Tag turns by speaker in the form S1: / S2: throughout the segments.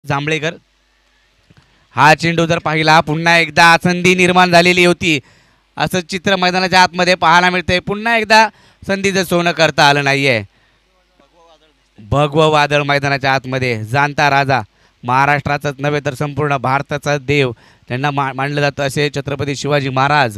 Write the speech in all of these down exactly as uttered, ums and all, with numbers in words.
S1: जांभळेकर हा चेंडू जर पाहिला पुन्हा एकदा संधी निर्माण झालेली होती असं चित्र मैदानाच्या आतमध्ये पाहायला मिळतंय पुन्हा एकदा संधीचं सोनं करता आलं नाहीये भगव वादळ मैदानाच्या आतमध्ये जाणता राजा महाराष्ट्राचाच नव्हे तर संपूर्ण भारताचा देव त्यांना मा मानलं जातं असे छत्रपती शिवाजी महाराज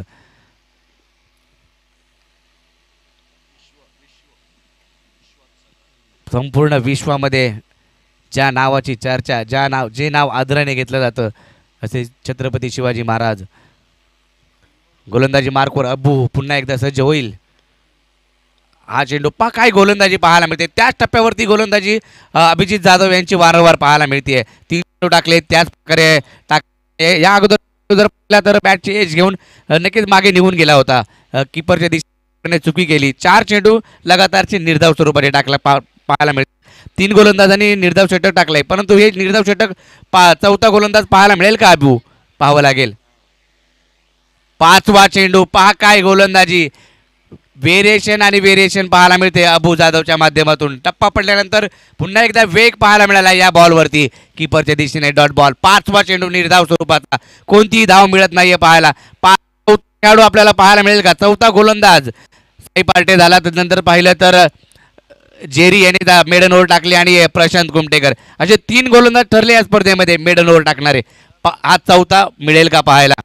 S1: संपूर्ण विश्वामध्ये ज्या नावाची चर्चा ज्या नाव जे नाव आदराने घेतलं जातं असे छत्रपती शिवाजी महाराज गोलंदाजी मार्कवर अब्बू पुन्हा एकदा सज्ज होईल हा चेंडू पा काय गोलंदाजी पाहायला मिळते त्याच टप्प्यावरती गोलंदाजी अभिजित जाधव यांची वारंवार पाहायला मिळते तीन चेंडू टाकले त्याच प्रकारे टाक या अगोदर जर पाहिला तर बॅटची एज घेऊन नक्कीच मागे निघून गेला होता किपरच्या दिशेने चुकी केली चार चेंडू लगातारचे निर्धाव स्वरूपाने टाकला पा पाहायला मिळते तीन गोलंदाजांनी निर्धाव षटक टाकलंय परंतु हे निर्धाव षटक पा चौथा गोलंदाज पाहायला मिळेल का अबू पाहावं लागेल पाचवा चेंडू पहा काय गोलंदाजी व्हेरिएशन आणि व्हेरिएशन पाहायला मिळते अबू जाधवच्या माध्यमातून टप्पा पडल्यानंतर पुन्हा एकदा वेग पाहायला मिळाला या बॉलवरती किपरच्या दिशेने डॉट बॉल पाचवा चेंडू निर्धाव स्वरूपाचा कोणतीही धाव मिळत नाहीये पाहायला पाच खेळाडू आपल्याला पाहायला मिळेल का चौथा गोलंदाज साई पार्टे झाला नंतर पाहिलं तर जेरी यांनी मेडन ओव्हर टाकली आणि प्रशांत कुमटेकर असे तीन गोलंदाज ठरले या स्पर्धेमध्ये मेडन ओव्हर टाकणारे हा चौथा मिळेल का पाहायला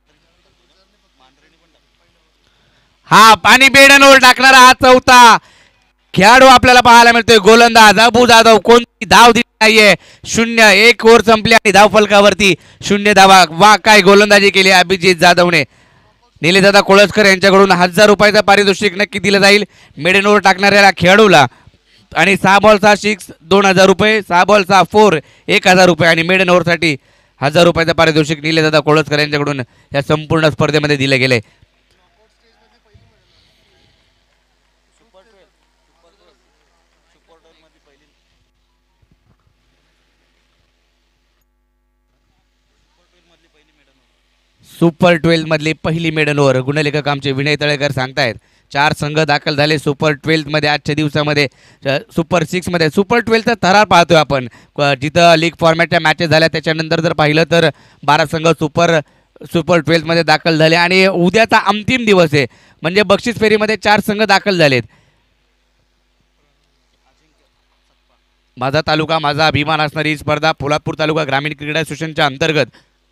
S1: हा आणि मेडन ओव्हर टाकणारा हा चौथा खेळाडू आपल्याला पाहायला मिळतोय गोलंदाज अबू जाधव कोणती धाव दिली नाहीये शून्य एक ओव्हर संपली आणि धाव फलकावरती शून्य धावा वा काय गोलंदाजी केली अभिजित जाधवने निलेशदादा कोळसकर यांच्याकडून हजार रुपयाचं पारितोषिक नक्की दिलं जाईल मेडन ओव्हर टाकणाऱ्या खेळाडूला आणि सहा बॉलचा सिक्स दोन हजार रुपये सहा बॉलचा फोर एक हजार रुपये आणि मेडन ओव्हरसाठी हजार रुपयाचं पारितोषिक निलेशदादा कोळसकर यांच्याकडून या संपूर्ण स्पर्धेमध्ये दिले गेले सुपर ट्वेल्थ मधली पहिली मेडन ओव्हर गुणलेखक आमचे विनय तळेकर सांगतायत चार संघ दाखल झाले सुपर ट्वेल्थ मध्ये आजच्या दिवसामध्ये सुपर सिक्स मध्ये सुपर ट्वेल्थचा थरार पाहतोय आपण जिथं लीग फॉर्मॅटच्या मॅचेस झाल्या त्याच्यानंतर जर पाहिलं तर बारा संघ सुपर सुपर ट्वेल्थ मध्ये दाखल झाले आणि उद्याचा अंतिम दिवस आहे म्हणजे बक्षीस फेरीमध्ये चार संघ दाखल झालेत माझा तालुका माझा अभिमान असणारी स्पर्धा पोलादपूर तालुका ग्रामीण क्रीडा असोसिएशनच्या अंतर्गत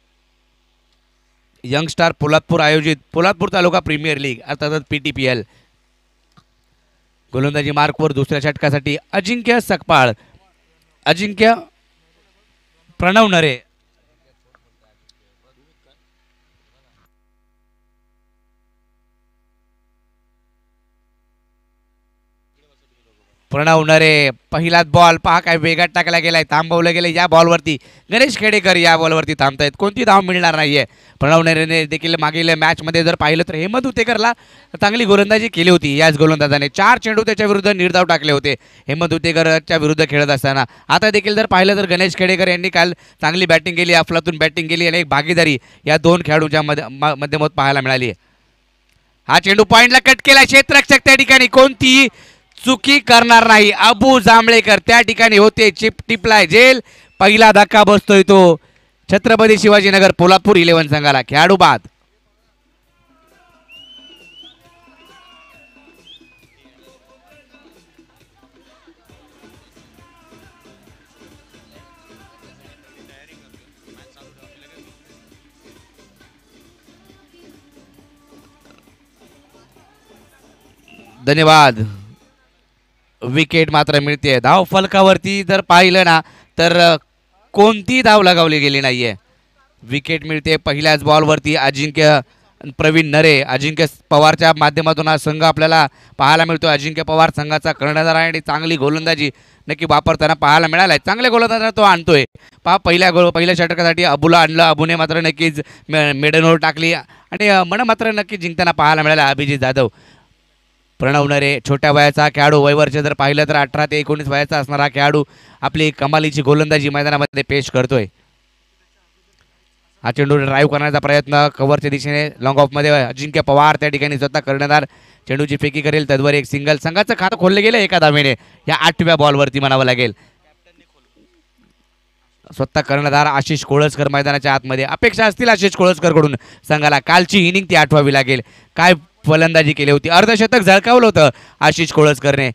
S1: यंग स्टार पोलादपूर आयोजित पोलादपूर तालुका प्रीमियर लीग अर्थातच पी टी पी एल गोलंदाजी मार्कवर दुसऱ्या षटकासाठी अजिंक्य सकपाळ अजिंक्य प्रणव नरे प्रणव नरे पहिलाच बॉल पहा काय वेगात टाकला गेलाय थांबवलं गेलं या बॉलवरती गणेश खेडेकर या बॉलवरती थांबतायत कोणती धाव मिळणार नाहीये प्रणव नरेने देखील मागील मॅचमध्ये जर पाहिलं तर हेमंत उतेकरला चांगली गोलंदाजी केली होती याच गोलंदाजाने चार चेंडू त्याच्या विरुद्ध निर्धाव टाकले होते हेमंत उतेकरच्या विरुद्ध खेळत असताना आता देखील जर पाहिलं तर गणेश खेडेकर यांनी काल चांगली बॅटिंग केली अफलातून बॅटिंग केली आणि एक भागीदारी या दोन खेळाडूंच्या मध्यमत पाहायला मिळाली हा चेंडू पॉइंटला कट केला क्षेत्ररक्षक त्या ठिकाणी कोणतीही चुकी करणार नाही अबू जांभळेकर त्या ठिकाणी होते चिप टिपलाय जेल पहिला धक्का बसतोय तो छत्रपती शिवाजीनगर पोलादपूर इलेव्हन संघाला खेळाडू बाद धन्यवाद विकेट मात्र मिळते धाव फलकावरती जर पाहिलं ना तर कोणती धाव लगावली गेली नाहीये विकेट मिळते पहिल्याच बॉलवरती अजिंक्य प्रवीण नरे अजिंक्य पवारच्या माध्यमातून हा संघ आपल्याला पाहायला मिळतो अजिंक्य पवार संघाचा कर्णधार आहे आणि चांगली गोलंदाजी नक्की वापरताना पाहायला मिळालाय चांगल्या गोलंदाजाला तो आणतोय पहा पहिल्या गोल पहिल्या षटकासाठी अबूला आणलं अबूने मात्र नक्कीच मेडन ओव्हर टाकली आणि मन मात्र नक्की जिंकताना पाहायला मिळाला अभिजित जाधव प्रणव नरे छोट्या वयाचा खेळाडू वयवर्ष जर पाहिलं तर अठरा ते एकोणीस वयाचा असणारा खेळाडू आपली कमालीची गोलंदाजी मैदानामध्ये पेश करतोय हा चेंडू ड्राईव्ह करण्याचा प्रयत्न कव्हरच्या दिशेने लॉंग ऑफमध्ये अजिंक्य पवार त्या ठिकाणी स्वतः कर्णधार चेंडूची फेकी करेल तद्वर एक सिंगल संघाचं खातं खोललं गेलं एका धावेने या आठव्या बॉलवरती म्हणावं लागेल स्वतः कर्णधार आशिष कोळसकर मैदानाच्या आतमध्ये. अपेक्षा असतील आशिष कोळसकरकडून संघाला कालची इनिंग ती आठवावी लागेल. काय फलंदाजी केली होती, अर्धशतक झळकावलं होतं आशिष कोळसकरने.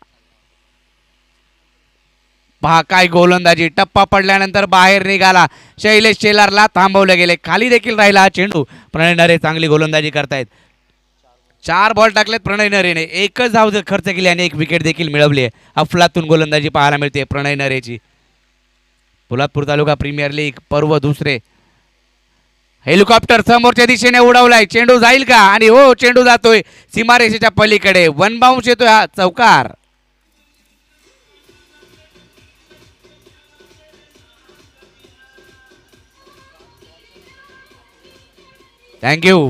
S1: पहा काय गोलंदाजी, टप्पा पडल्यानंतर बाहेर निघाला. शैलेश शेलारला थांबवले गेले, खाली देखील राहिला हा चेंडू. प्रणय नरे चांगली गोलंदाजी करतायत. चार बॉल टाकलेत प्रणय नरेने, एकच धाव खर्च केली आणि एक विकेट देखील मिळवली आहे. अफलातून गोलंदाजी पाहायला मिळते प्रणय नरेची. पोलादपूर तालुका प्रीमियर लीग पर्व दुसरे. हेलिकॉप्टर समोरच्या दिशेने उडवलाय, चेंडू जाईल का? आणि हो, चेंडू जातोय सीमारेषेच्या पलीकडे. वन बाउन्स येतोय हा चौकार. Thank you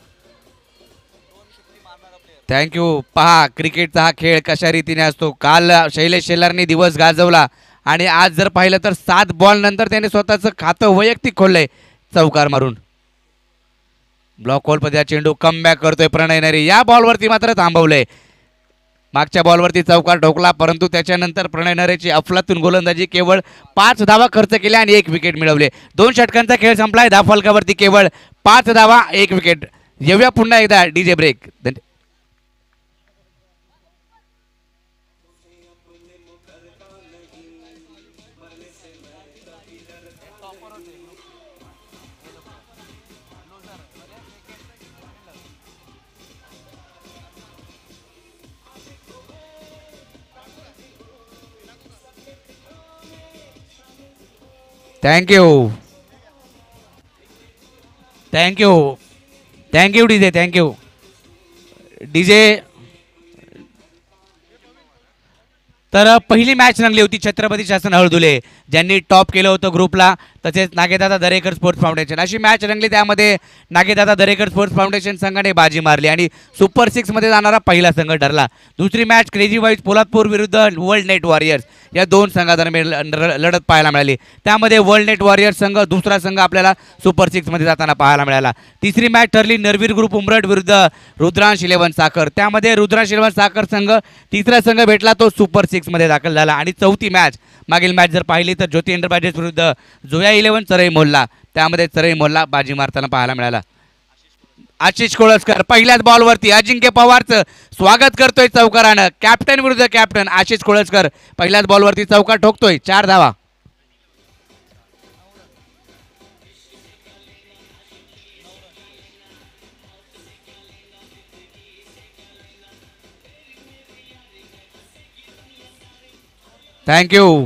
S1: thank you. पहा क्रिकेटचा हा खेळ कशा रीतीने असतो. काल शैलेश शेलारने दिवस गाजवला आणि आज जर पाहिलं तर सात बॉल नंतर त्याने स्वतःचं खातं वैयक्तिक खोललंय चौकार मारून. ब्लॉक होलमध्ये चेंडू कमबॅक करतोय प्रणय नरे. या बॉलवरती मात्र थांबवलंय. मागच्या बॉलवरती चौकार ठोकला, परंतु त्याच्यानंतर प्रणय नरेची अफलातून गोलंदाजी. केवळ पाच धावा खर्च केल्या आणि एक विकेट मिळवले. दोन षटकांचा खेळ संपलाय. धावफलकावरती केवळ पाच धावा, एक विकेट. येऊया पुन्हा एकदा DJ break. Thank you thank you thank you DJ. Thank you DJ. तर पहिली मॅच रंगली होती छत्रपती शासन हळदुले, ज्यांनी टॉप केलं होतं ग्रुपला. तसेच नागेदादा दरेकर स्पोर्ट्स फाउंडेशन अशी मॅच रंगली. त्यामध्ये नागेदादा दरेकर स्पोर्ट्स फाउंडेशन संघाने बाजी मारली आणि सुपर सिक्समध्ये जाणारा पहिला संघ ठरला. दुसरी मॅच क्रेझी वाईज पोलादपूर विरुद्ध वर्ल्ड नेट वॉरियर्स या दोन संघादरम्यान लढत पाहायला मिळाली. त्यामध्ये वर्ल्ड नेट वॉरियर्स संघ दुसरा संघ आपल्याला सुपर सिक्समध्ये जाताना पाहायला मिळाला. तिसरी मॅच ठरली नरवीर ग्रुप उमरड विरुद्ध रुद्रांश इलेव्हन साखर. त्यामध्ये रुद्रांश इलेव्हन साखर संघ तिसरा संघ भेटला, तो सुपर सिक्समध्ये दाखल झाला. आणि चौथी मॅच, मागील मॅच जर पाहिली तर ज्योती एंटरप्राइजेस विरुद्ध जोया इलेव्हन चरई मोल्ला. त्यामध्ये चरई मोल्ला बाजी मारताना पाहायला मिळाला. आशिष कोळसकर पहिल्याच बॉलवरती अजिंक्य पवारचं स्वागत करतोय चौकारानं. कॅप्टन विरुद्ध कॅप्टन आशिष कोळसकर पहिल्याच बॉलवरती चौकार ठोकतोय. चार धावा. थँक्यू.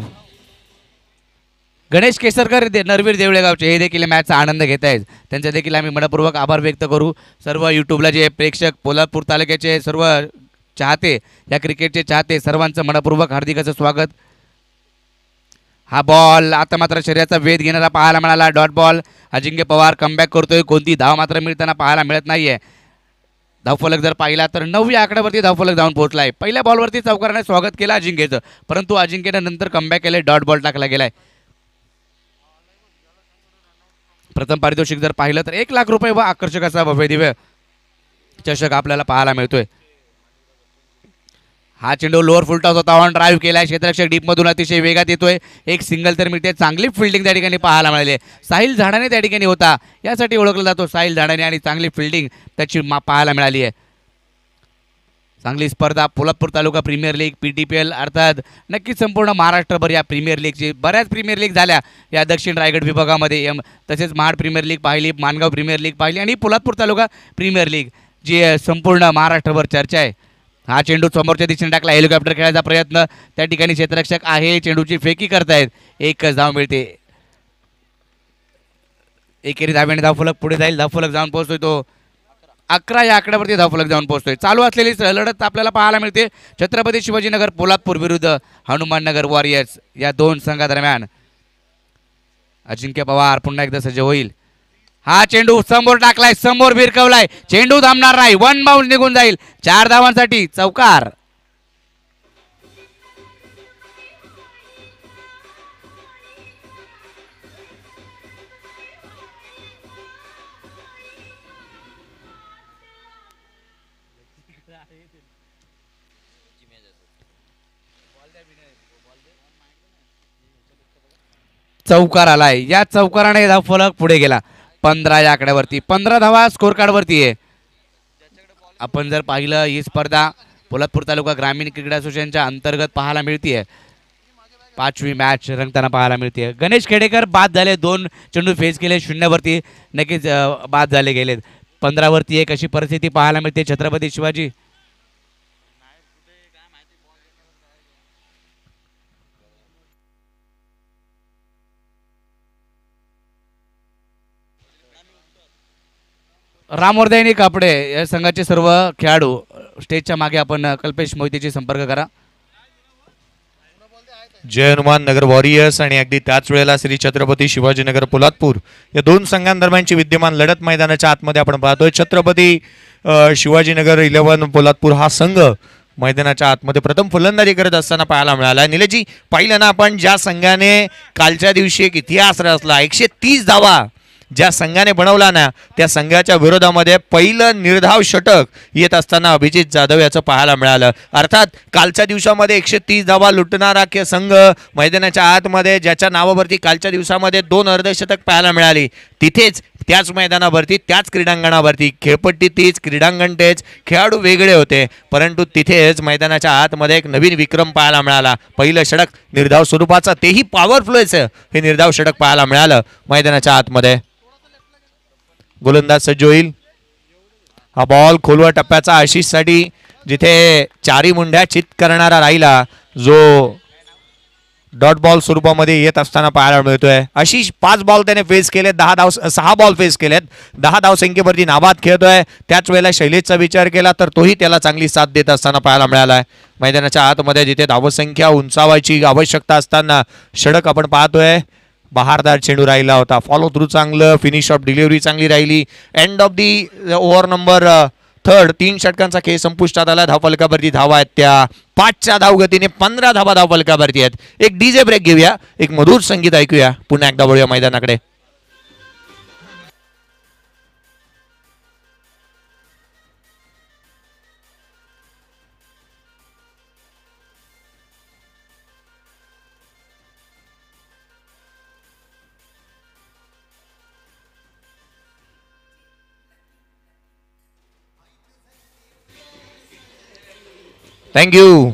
S1: गणेश केसरकर नरवीर देवळेगावचे हे देखील मॅचचा आनंद घेत आहेत. त्यांचा देखील आम्ही मनपूर्वक आभार व्यक्त करू. सर्व यूट्यूबला जे प्रेक्षक, पोलादपूर तालुक्याचे सर्व चाहते, या क्रिकेटचे चाहते, सर्वांचं मनपूर्वक हार्दिक असं स्वागत. हा बॉल आता मात्र शरीराचा वेध घेणारा पाहायला मिळाला. Dot ball. Ajinkya Pawar comeback करतोय. कोणती धाव मात्र मिळताना पाहायला मिळत नाहीये. धावफलक जर पाहिला तर नवव्या आकड्यावरती धावफलक जाऊन पोहोचलाय. पहिल्या बॉलवरती चौकाराने स्वागत केलं अजिंक्यचं, परंतु अजिंक्यने नंतर कमबॅक केले. डॉट बॉल टाकला गेलाय. प्रथम पारितोषिक जर पाहिलं तर एक लाख रुपये व आकर्षक असा भव्य दिव्य चषक आपल्याला पाहायला मिळतोय. हा चेंडू लोअर फुलटॉस होता, ऑन ड्राईव्ह केलाय. क्षेत्ररक्षक डीपमधून अतिशय वेगात येतोय. एक सिंगल तर मिळते. चांगली फिल्डिंग त्या ठिकाणी पाहायला मिळाली. साहिल झाडाने त्या ठिकाणी होता, यासाठी ओळखला जातो साहिल झाडाने, आणि चांगली फिल्डिंग त्याची पाहायला मिळाली आहे. चांगली स्पर्धा Poladpur taluka premier league, P T P L अर्थात नक्कीच संपूर्ण महाराष्ट्रभर या प्रीमियर लीगची बऱ्याच प्रीमियर लीग झाल्या या दक्षिण रायगड विभागामध्ये. एम तसेच महाड प्रीमियर लीग पाहिली, मानगाव प्रीमियर लीग पाहिली आणि पोलादपूर तालुका प्रीमियर लीग जी संपूर्ण महाराष्ट्रभर चर्चा आहे. हा चेंडू समोरच्या दिशेने टाकला. हेलिकॉप्टर खेळायचा प्रयत्न, त्या ठिकाणी क्षेत्ररक्षक आहे, चेंडूची फेकी करतायत. एकच धाव मिळते. एकेरी धाव्याने धावफलक पुढे जाईल. धावफलक जाऊन पोहोचतोय तो अकरा या आकड्यावरती धावफलक जाऊन पोहोचतोय. चालू असलेली लढत आपल्याला पाहायला मिळते छत्रपती शिवाजीनगर पोलादपूर विरुद्ध हनुमाननगर वॉरियर्स या दोन संघादरम्यान. अजिंक्य पवार पुन्हा एकदा सज्ज होईल. हा चेंडू समोर टाकलाय, समोर भिरकवलाय. चेंडू थांबणार नाही. वन बाउंस निघून जाईल. चार धावांसाठी चौकार. चौकार आलाय, या चौकाराने धाव फलक पुढे गेला पंधरा या आकड्यावरती. पंधरा धावा स्कोर कार्डवरती आहे. आपण जर पाहिलं ही स्पर्धा पोलादपूर तालुका ग्रामीण क्रीडा असोसिएशनच्या अंतर्गत पाहायला मिळतीये. पाचवी मॅच रंगताना पाहायला मिळते. गणेश खेडेकर बाद झाले, दोन चेंडू फेस केले, शून्यावरती नक्कीच बाद झाले गेलेत. पंधरावरती एक अशी परिस्थिती पाहायला मिळते. छत्रपती शिवाजी रामवर्धनी कापडे या संघाचे सर्व खेळाडू स्टेजच्या मागे आपण कल्पेश मोहितेशी संपर्क करा.
S2: जय हनुमान नगर वॉरियर्स आणि अगदी त्याच वेळेला श्री छत्रपती शिवाजीनगर पोलादपूर या दोन संघांदरम्यानची विद्यमान लढत मैदानाच्या आतमध्ये आपण पाहतोय. छत्रपती शिवाजीनगर इलेव्हन पोलादपूर हा संघ मैदानाच्या आतमध्ये प्रथम फलंदाजी करत असताना पाहायला मिळाला. निलेशजी, पाहिलं ना आपण ज्या संघाने कालच्या दिवशी एक इतिहास रचला, एकशे तीस धावा ज्या संघाने बनवला ना, त्या संघाच्या विरोधामध्ये पहिलं निर्धाव षटक येत असताना अभिजित जाधव याचं पाहायला मिळालं. अर्थात कालच्या दिवसामध्ये एकशे तीस धावा लुटणारा के संघ मैदानाच्या आतमध्ये ज्याच्या नावावरती कालच्या दिवसामध्ये दोन अर्धशतक पाहायला मिळाली, तिथेच त्याच मैदानावरती त्याच क्रीडांगणावरती खेळपट्टी तीच, क्रीडांगण तेच, खेळाडू वेगळे होते, परंतु तिथेच मैदानाच्या आतमध्ये एक नवीन विक्रम पाहायला मिळाला. पहिलं षटक निर्धाव स्वरूपाचं, तेही पॉवरफुलचं हे निर्धाव षटक पाहायला मिळालं मैदानाच्या आतमध्ये. गोलंदाज सज्ज होईल. हा बॉल खोलवर टप्प्याचा आशिषसाठी जिथे चारी मुंड्या चित करणारा राहिला, जो डॉट बॉल स्वरूपामध्ये येत असताना पाहायला मिळतोय. आशिष पाच बॉल त्याने फेस केले, दहा धाव सहा बॉल फेस केलेत, दहा धाव संख्येवरती नाबाद खेळतोय. त्याच वेळेला शैलेशचा विचार केला तर तोही त्याला चांगली साथ देत असताना पाहायला मिळालाय. मैदानाच्या आतमध्ये जिथे धावसंख्या उंचावायची आवश्यकता असताना षटक आपण पाहतोय. बहारदार चेंडू राहिला होता, फॉलो थ्रू चांगलं, फिनिश ऑफ डिलिव्हरी चांगली राहिली. End of the over number third, तीन षटकांचा खेळ संपुष्टात आला. धावफलकावरती धावा आहेत त्या पाचच्या धावगतीने पंधरा धावा धावफलकावरती आहेत. एक डीजे ब्रेक घेऊया, एक मधुर संगीत ऐकूया, पुन्हा एकदा वळूया मैदानाकडे. Thank you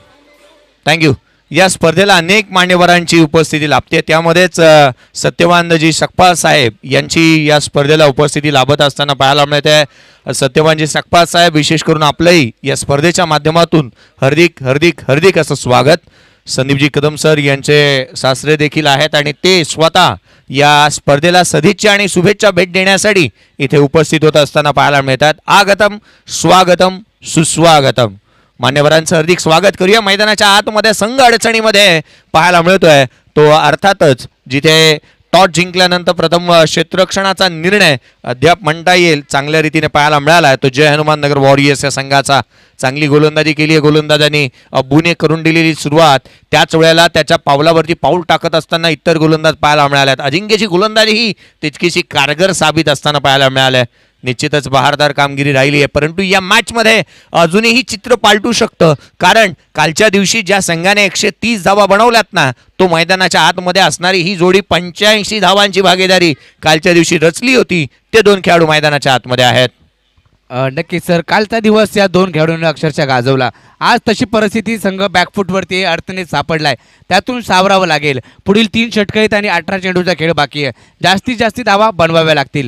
S2: thank you. या स्पर्धेला अनेक मान्यवरांची उपस्थिती लाभते, त्यामध्येच सत्यवानजी सकपाल साहेब यांची या स्पर्धेला उपस्थिती लाभत असताना पाहायला मिळते. सत्यवानजी सकपाल साहेब, विशेष करून आपलंही या स्पर्धेच्या माध्यमातून हार्दिक हार्दिक हार्दिक असं स्वागत. संदीपजी कदम सर यांचे सासरे देखील आहेत आणि ते स्वतः या स्पर्धेला सदिच्छा आणि शुभेच्छा भेट देण्यासाठी इथे उपस्थित होत असताना पाहायला मिळतात. आगतम स्वागतम सुस्वागतम. मान्यवरांचं हार्दिक स्वागत करूया. मैदानाच्या आतमध्ये संघ अडचणीमध्ये पाहायला मिळतोय तो अर्थातच जिथे टॉस जिंकल्यानंतर प्रथम क्षेत्ररक्षणाचा निर्णय अद्याप म्हणता येईल चांगल्या रीतीने पाहायला मिळाला तो जय हनुमान नगर वॉरियर्स या संघाचा. चांगली गोलंदाजी केली आहे गोलंदाजांनी, अब्बूने करून दिलेली सुरुवात, त्याच वेळेला त्याच्या पावलावरती पाऊल टाकत असताना इतर गोलंदाज पाहायला मिळाल्यात. अजिंक्यची गोलंदाजी ही तितकीशी कारगर साबित असताना पाहायला मिळाल्या. निश्चितच बहारदार कामगिरी राहिली आहे, परंतु या मॅचमध्ये अजूनही चित्र पालटू शकतं, कारण कालच्या दिवशी ज्या संघाने एकशे तीस धावा बनवल्यात ना, तो मैदानाच्या आतमध्ये असणारी ही जोडी पंच्याऐंशी धावांची भागीदारी कालच्या दिवशी रचली होती. ते दोन खेळाडू मैदानाच्या आतमध्ये आहेत.
S1: नक्कीच सर, कालचा दिवस या दोन खेळाडूंनी अक्षरशः गाजवला. आज तशी परिस्थिती संघ बॅकफूटवरती अडचणीत सापडलाय, त्यातून सावरावं लागेल. पुढील तीन षटकं आहेत आणि अठरा चेंडूचा खेळ बाकी आहे. जास्तीत जास्त धावा बनवाव्या लागतील.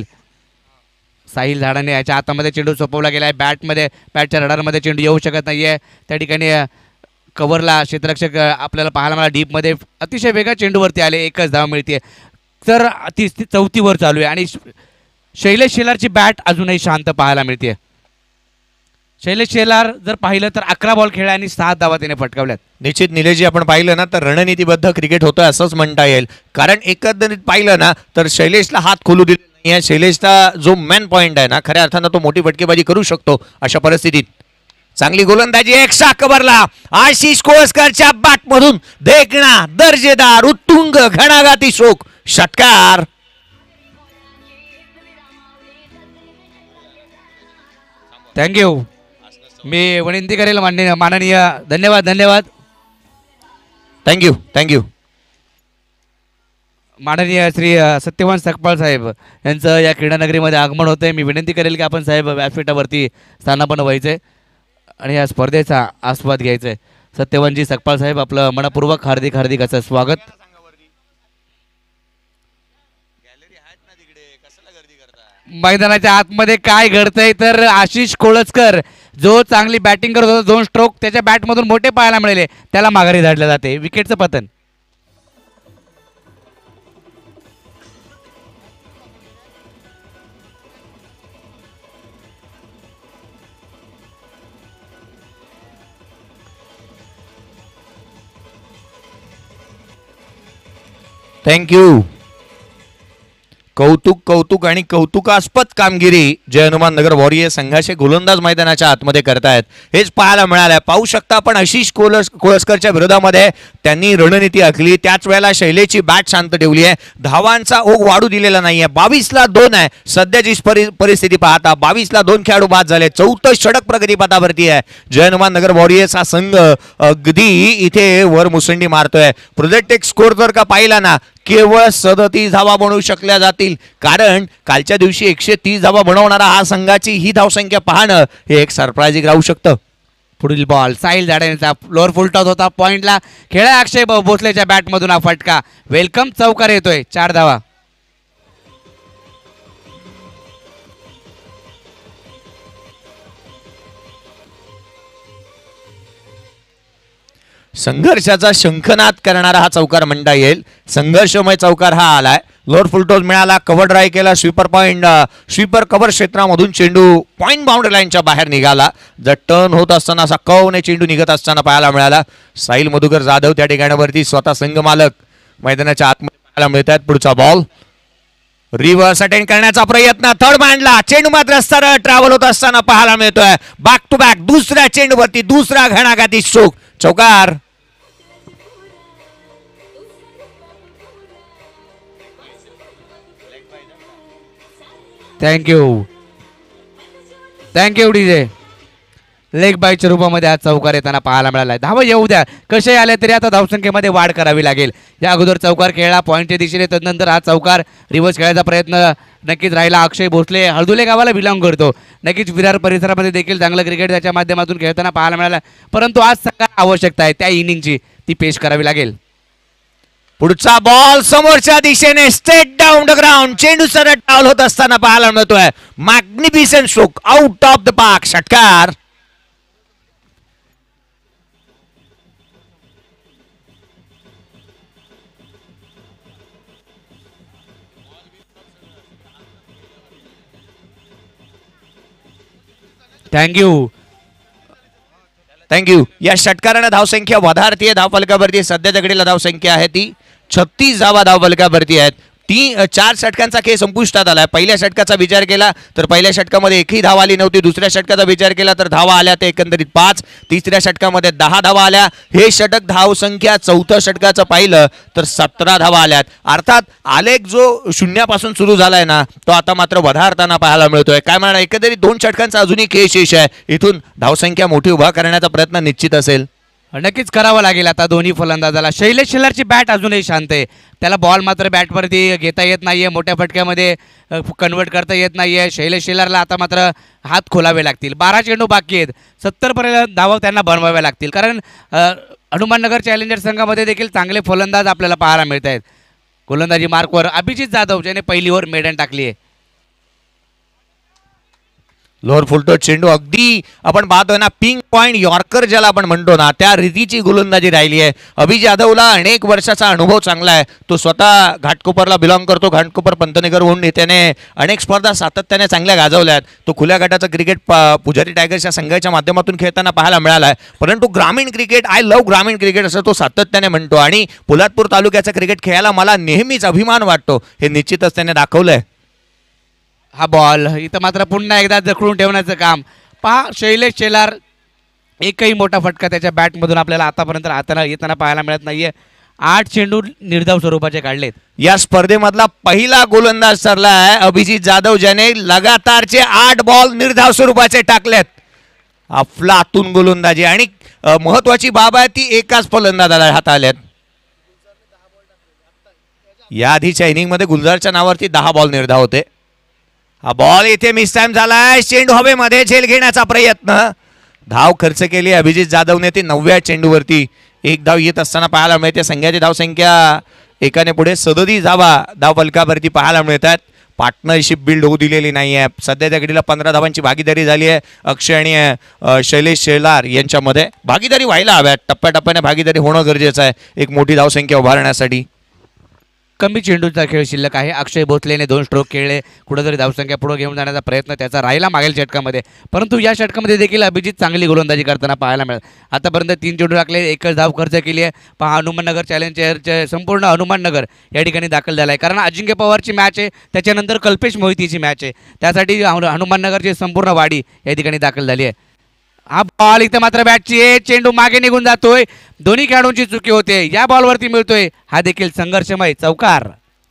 S1: साहिल झाडाने याच्या हातामध्ये चेंडू सोपवला गेला आहे. बॅटमध्ये बॅटच्या रडारमध्ये चेंडू येऊ शकत नाही आहे. त्या ठिकाणी कव्हरला क्षेत्ररक्षक आपल्याला पाहायला मला डीपमध्ये अतिशय वेगळ्या चेंडूवरती आले, एकच धाव मिळते. तर ती चौथीवर चालू आहे आणि शैलेश शेलारची बॅट अजूनही शांत पाहायला मिळते. शैलेश शेलार जर पाहिलं तर अकरा बॉल खेळला आणि सात धावा त्याने फटकावल्यात.
S2: निश्चित निलेशजी, आपण पाहिलं ना तर रणनीतिबद्ध क्रिकेट होतं असंच म्हणता येईल, कारण एकंदरीत पाहिलं ना तर शैलेशला हात खोलू दिले नाही. शैलेशचा जो मॅन पॉइंट आहे ना, खऱ्या अर्थानं तो मोठी फटकेबाजी करू शकतो अशा परिस्थितीत. चांगली गोलंदाजी एक कव्हरला आशिष कोळसकरच्या बॅटमधून देखणा दर्जेदार उत्तुंग घणाघाती शोक षटकार.
S1: थँक्यू. मी विनंती करेल माननीय माननीय धन्यवाद धन्यवाद
S2: थँक्यू थँक्यू.
S1: माननीय श्री अ, सत्यवान सकपाळ साहेब यांचं या क्रीडानगरीमध्ये आगमन होतंय. मी विनंती करेल की आपण साहेब व्यासपीठावरती स्थानापन्न व्हायचे आणि या स्पर्धेचा आस्वाद घ्यायचा. सत्यवानजी सकपाळ साहेब, आपलं मनपूर्वक हार्दिक हार्दिक असं स्वागत. मैदानाच्या आतमध्ये काय घडतंय तर आशिष कोळसकर जो चांगली बॅटिंग करत होता, दोन स्ट्रोक त्याच्या बॅटमधून मोठे पाहायला मिळाले, त्याला माघारी धाडले जाते. विकेटचं पतन.
S2: थँक्यू. कौतुक कौतुक आणि कौतुकास्पद कामगिरी जय हनुमान नगर वॉरियर संघाचे गोलंदाज मैदानाच्या आतमध्ये करतायत, हेच पाहायला मिळालंय. पाहू शकता आपण आशिष कोळस कोळसकरच्या विरोधामध्ये त्यांनी रणनीती आखली, त्याच वेळेला शैलेची बॅट शांत ठेवली आहे. धावांचा ओघ वाढू दिलेला नाहीये. बावीसला दोन आहे सध्याची परि परिस्थिती पाहता. बावीसला दोन खेळाडू बाद झाले. चौथं षटक प्रगती पथावरती आहे जय हनुमान नगर वॉरियर्स हा संघ अगदी इथे वर मुसंडी मारतोय. प्रोजेक्टेड स्कोर जर का पाहिला ना, केवळ सदतीस धावा बनवू शकल्या जातील, कारण कालच्या दिवशी एकशे तीस धावा बनवणारा हा संघाची ही धावसंख्या पाहणं हे एक सरप्राइजिंग राहू शकतं.
S1: पुढील बॉल साहिल झाडांचा फ्लोअर फुलटॉस होता. पॉइंटला खेळा अक्षय भोसलेच्या बॅटमधून हा फटका. वेलकम चौकार येतोय. चार धावा.
S2: संघर्षाचा शंखनाद करणारा हा चौकार म्हणता येईल. संघर्षमय चौकार हा आलाय. लोअर फुलटॉस मिळाला, कव्हर ड्राय केला, स्वीपर पॉइंट स्वीपर कव्हर क्षेत्रामधून चेंडू पॉइंट बाउंड्री लाईनच्या बाहेर निघाला. जर टर्न होत असताना असा कवने चेंडू निघत असताना पाहायला मिळाला. साहिल मधुकर जाधव त्या ठिकाणावरती स्वतः संघ मालक मैदानाच्या आतमध्ये पाहायला मिळत आहेत. पुढचा बॉल रिव्हर्स अटेंड करण्याचा प्रयत्न, थर्ड मांडला, चेंडू मात्र सरळ ट्रॅव्हल होत असताना पाहायला मिळतोय. बॅक टू बॅक दुसऱ्या चेंडूवरती दुसरा घणाघाती चूक, चौकार.
S1: Thank you thank you DJ. लेग बायच्या रूपामध्ये आज चौकार येताना पाहायला मिळाला. धावा येऊ द्या, कसे आले तरी आता धावसंख्येमध्ये वाढ करावी लागेल. या अगोदर चौकार खेळला पॉईंटच्या दिशेने, तदनंतर हा चौकार रिव्हर्स खेळायचा प्रयत्न नक्कीच राहिला. अक्षय भोसले हळदुले गावाला बिलॉंग करतो. नक्कीच विरार परिसरामध्ये देखील चांगलं क्रिकेट त्याच्या माध्यमातून खेळताना पाहायला मिळाला, परंतु आज सकाळ आवश्यकता आहे त्या इनिंगची, ती पेश करावी लागेल.
S2: पुढचा बॉल समोरच्या दिशेने स्ट्रेट डाऊन द ग्राउंड, चेंडू सरळ डाऊन होत असताना पाहायला मिळतोय. Magnificent stroke, out of the park, षटकार.
S1: Thank you
S2: thank you. या षटकाराने धावसंख्या वधारतीय. धावफलकावरती सध्याच्या घडीला धावसंख्या आहे ती छत्तीस धावा धावफलकावरती आहेत. ती चार षटकांचा खेळ संपुष्टात आलाय. पहिल्या षटकाचा विचार केला तर पहिल्या षटकामध्ये एकही धावा आली नव्हती. दुसऱ्या षटकाचा विचार केला तर धावा आल्या ते एकंदरीत पाच. तिसऱ्या षटकामध्ये दहा धावा आल्या. हे षटक धावसंख्या चौथ्या षटकाचं पाहिलं तर सतरा धावा आल्यात. अर्थात आलेख जो शून्यापासून सुरू झालाय ना, तो आता मात्र वधारताना पाहायला मिळतोय. काय म्हणा, एकंदरीत दोन षटकांचा अजूनही खेळ शेष आहे. इथून धावसंख्या मोठी उभा करण्याचा प्रयत्न निश्चित असेल.
S1: नक्कीच करावं लागेल आता दोन्ही फलंदाजाला. शैलेश शेलारची बॅट अजूनही शांत आहे. त्याला बॉल मात्र बॅटवरती घेता येत नाहीये, मोठ्या फटक्यामध्ये कन्वर्ट करता येत नाहीये. शैलेश शेलारला आता मात्र हात खोलावे लागतील. बारा चेंडू बाकी आहेत. सत्तर पर्यंत धावा त्यांना बनवाव्या लागतील, कारण हनुमाननगर चॅलेंजर संघामध्ये देखील चांगले फलंदाज आपल्याला पाहायला मिळत आहेत. गोलंदाजी मार्कवर अभिजित जाधव ज्याने पहिली ओव्हर मेडन टाकली आहे.
S2: लोअर फुलटॉस चेंडू अगदी आपण पाहतोय ना, पिंक पॉइंट यॉर्कर ज्याला आपण म्हणतो ना, त्या रीतीची गोलंदाजी राहिली आहे. अभिजित जाधवला अनेक वर्षाचा अनुभव चांगला आहे. तो स्वतः घाटकोपरला बिलॉंग करतो. घाटकोपर पंतनगरहून त्याने अनेक स्पर्धा सातत्याने चांगल्या गाजवल्या आहेत. तो खुल्या गटाचं क्रिकेट पुजारी टायगर्सच्या संघाच्या माध्यमातून खेळताना पाहायला मिळाला आहे. परंतु ग्रामीण क्रिकेट, आय लव्ह ग्रामीण क्रिकेट असं तो सातत्याने म्हणतो आणि पोलादपूर तालुक्याचं क्रिकेट खेळायला मला नेहमीच अभिमान वाटतो, हे निश्चितच त्याने दाखवलंय.
S1: हा बॉल इथं मात्र पुन्हा एकदा जखडून ठेवण्याचं काम. पहा, शैलेश शेलार एकही मोठा फटका त्याच्या बॅटमधून आपल्याला आतापर्यंत हाताला येताना पाहायला मिळत नाहीये. आठ चेंडू निर्धाव स्वरूपाचे काढलेत.
S2: या स्पर्धेमधला पहिला गोलंदाज ठरला आहे अभिजित जाधव, ज्याने लगातारचे आठ बॉल निर्धाव स्वरूपाचे टाकलेत. अफलातून गोलंदाजी आणि महत्वाची बाब आहे ती एकाच फलंदाजाला हाताळल्यात. या आधीच्या इनिंग मध्ये गुलजारच्या नावावरती दहा बॉल निर्धाव होते. हा बॉल इथे मिस टाइम झालाय. चेंडू हवेमध्ये झेल घेण्याचा प्रयत्न. धाव खर्च केली अभिजित जाधवने ती नवव्या चेंडूवरती. एक धाव येत असताना पाहायला मिळते. संघाची धावसंख्या एकाने पुढे सदोतीस धावा धाव फलकावरती पाहायला मिळतात. पार्टनरशिप बिल्ड होऊ दिलेली नाही आहे. सध्याच्या घडीला पंधरा धावांची भागीदारी झाली आहे अक्षय आणि शैलेश शेलार यांच्यामध्ये. भागीदारी व्हायला हव्या. टप्प्याटप्प्याने भागीदारी होणं गरजेचं आहे एक मोठी धावसंख्या उभारण्यासाठी.
S1: कमी चेंडूचा खेळ शिल्लक आहे. अक्षय भोसलेने दोन स्ट्रोक खेळले. कुठेतरी धावसंख्या पुढे घेऊन जाण्याचा प्रयत्न त्याचा राहिला मागील षटकामध्ये, परंतु या षटकामध्ये देखील अभिजित चांगली गोलंदाजी करताना पाहायला मिळत. आतापर्यंत तीन चेंडू टाकले, एकच धाव खर्च केली आहे. पहा हनुमाननगर चॅलेंजरचे संपूर्ण हनुमाननगर या ठिकाणी दाखल झाला आहे, कारण अजिंक्य पवारची मॅच आहे, त्याच्यानंतर कल्पेश मोहितीची मॅच आहे, त्यासाठी हनुमाननगरची संपूर्ण वाडी या ठिकाणी दाखल झाली आहे. हा बॉल इथे मात्र बॅटची आहे. चेंडू मागे निघून जातोय. दोन्ही खेळाडूंची चुकी होते. या बॉलवरती मिळतोय हा देखील संघर्षमय चौकार.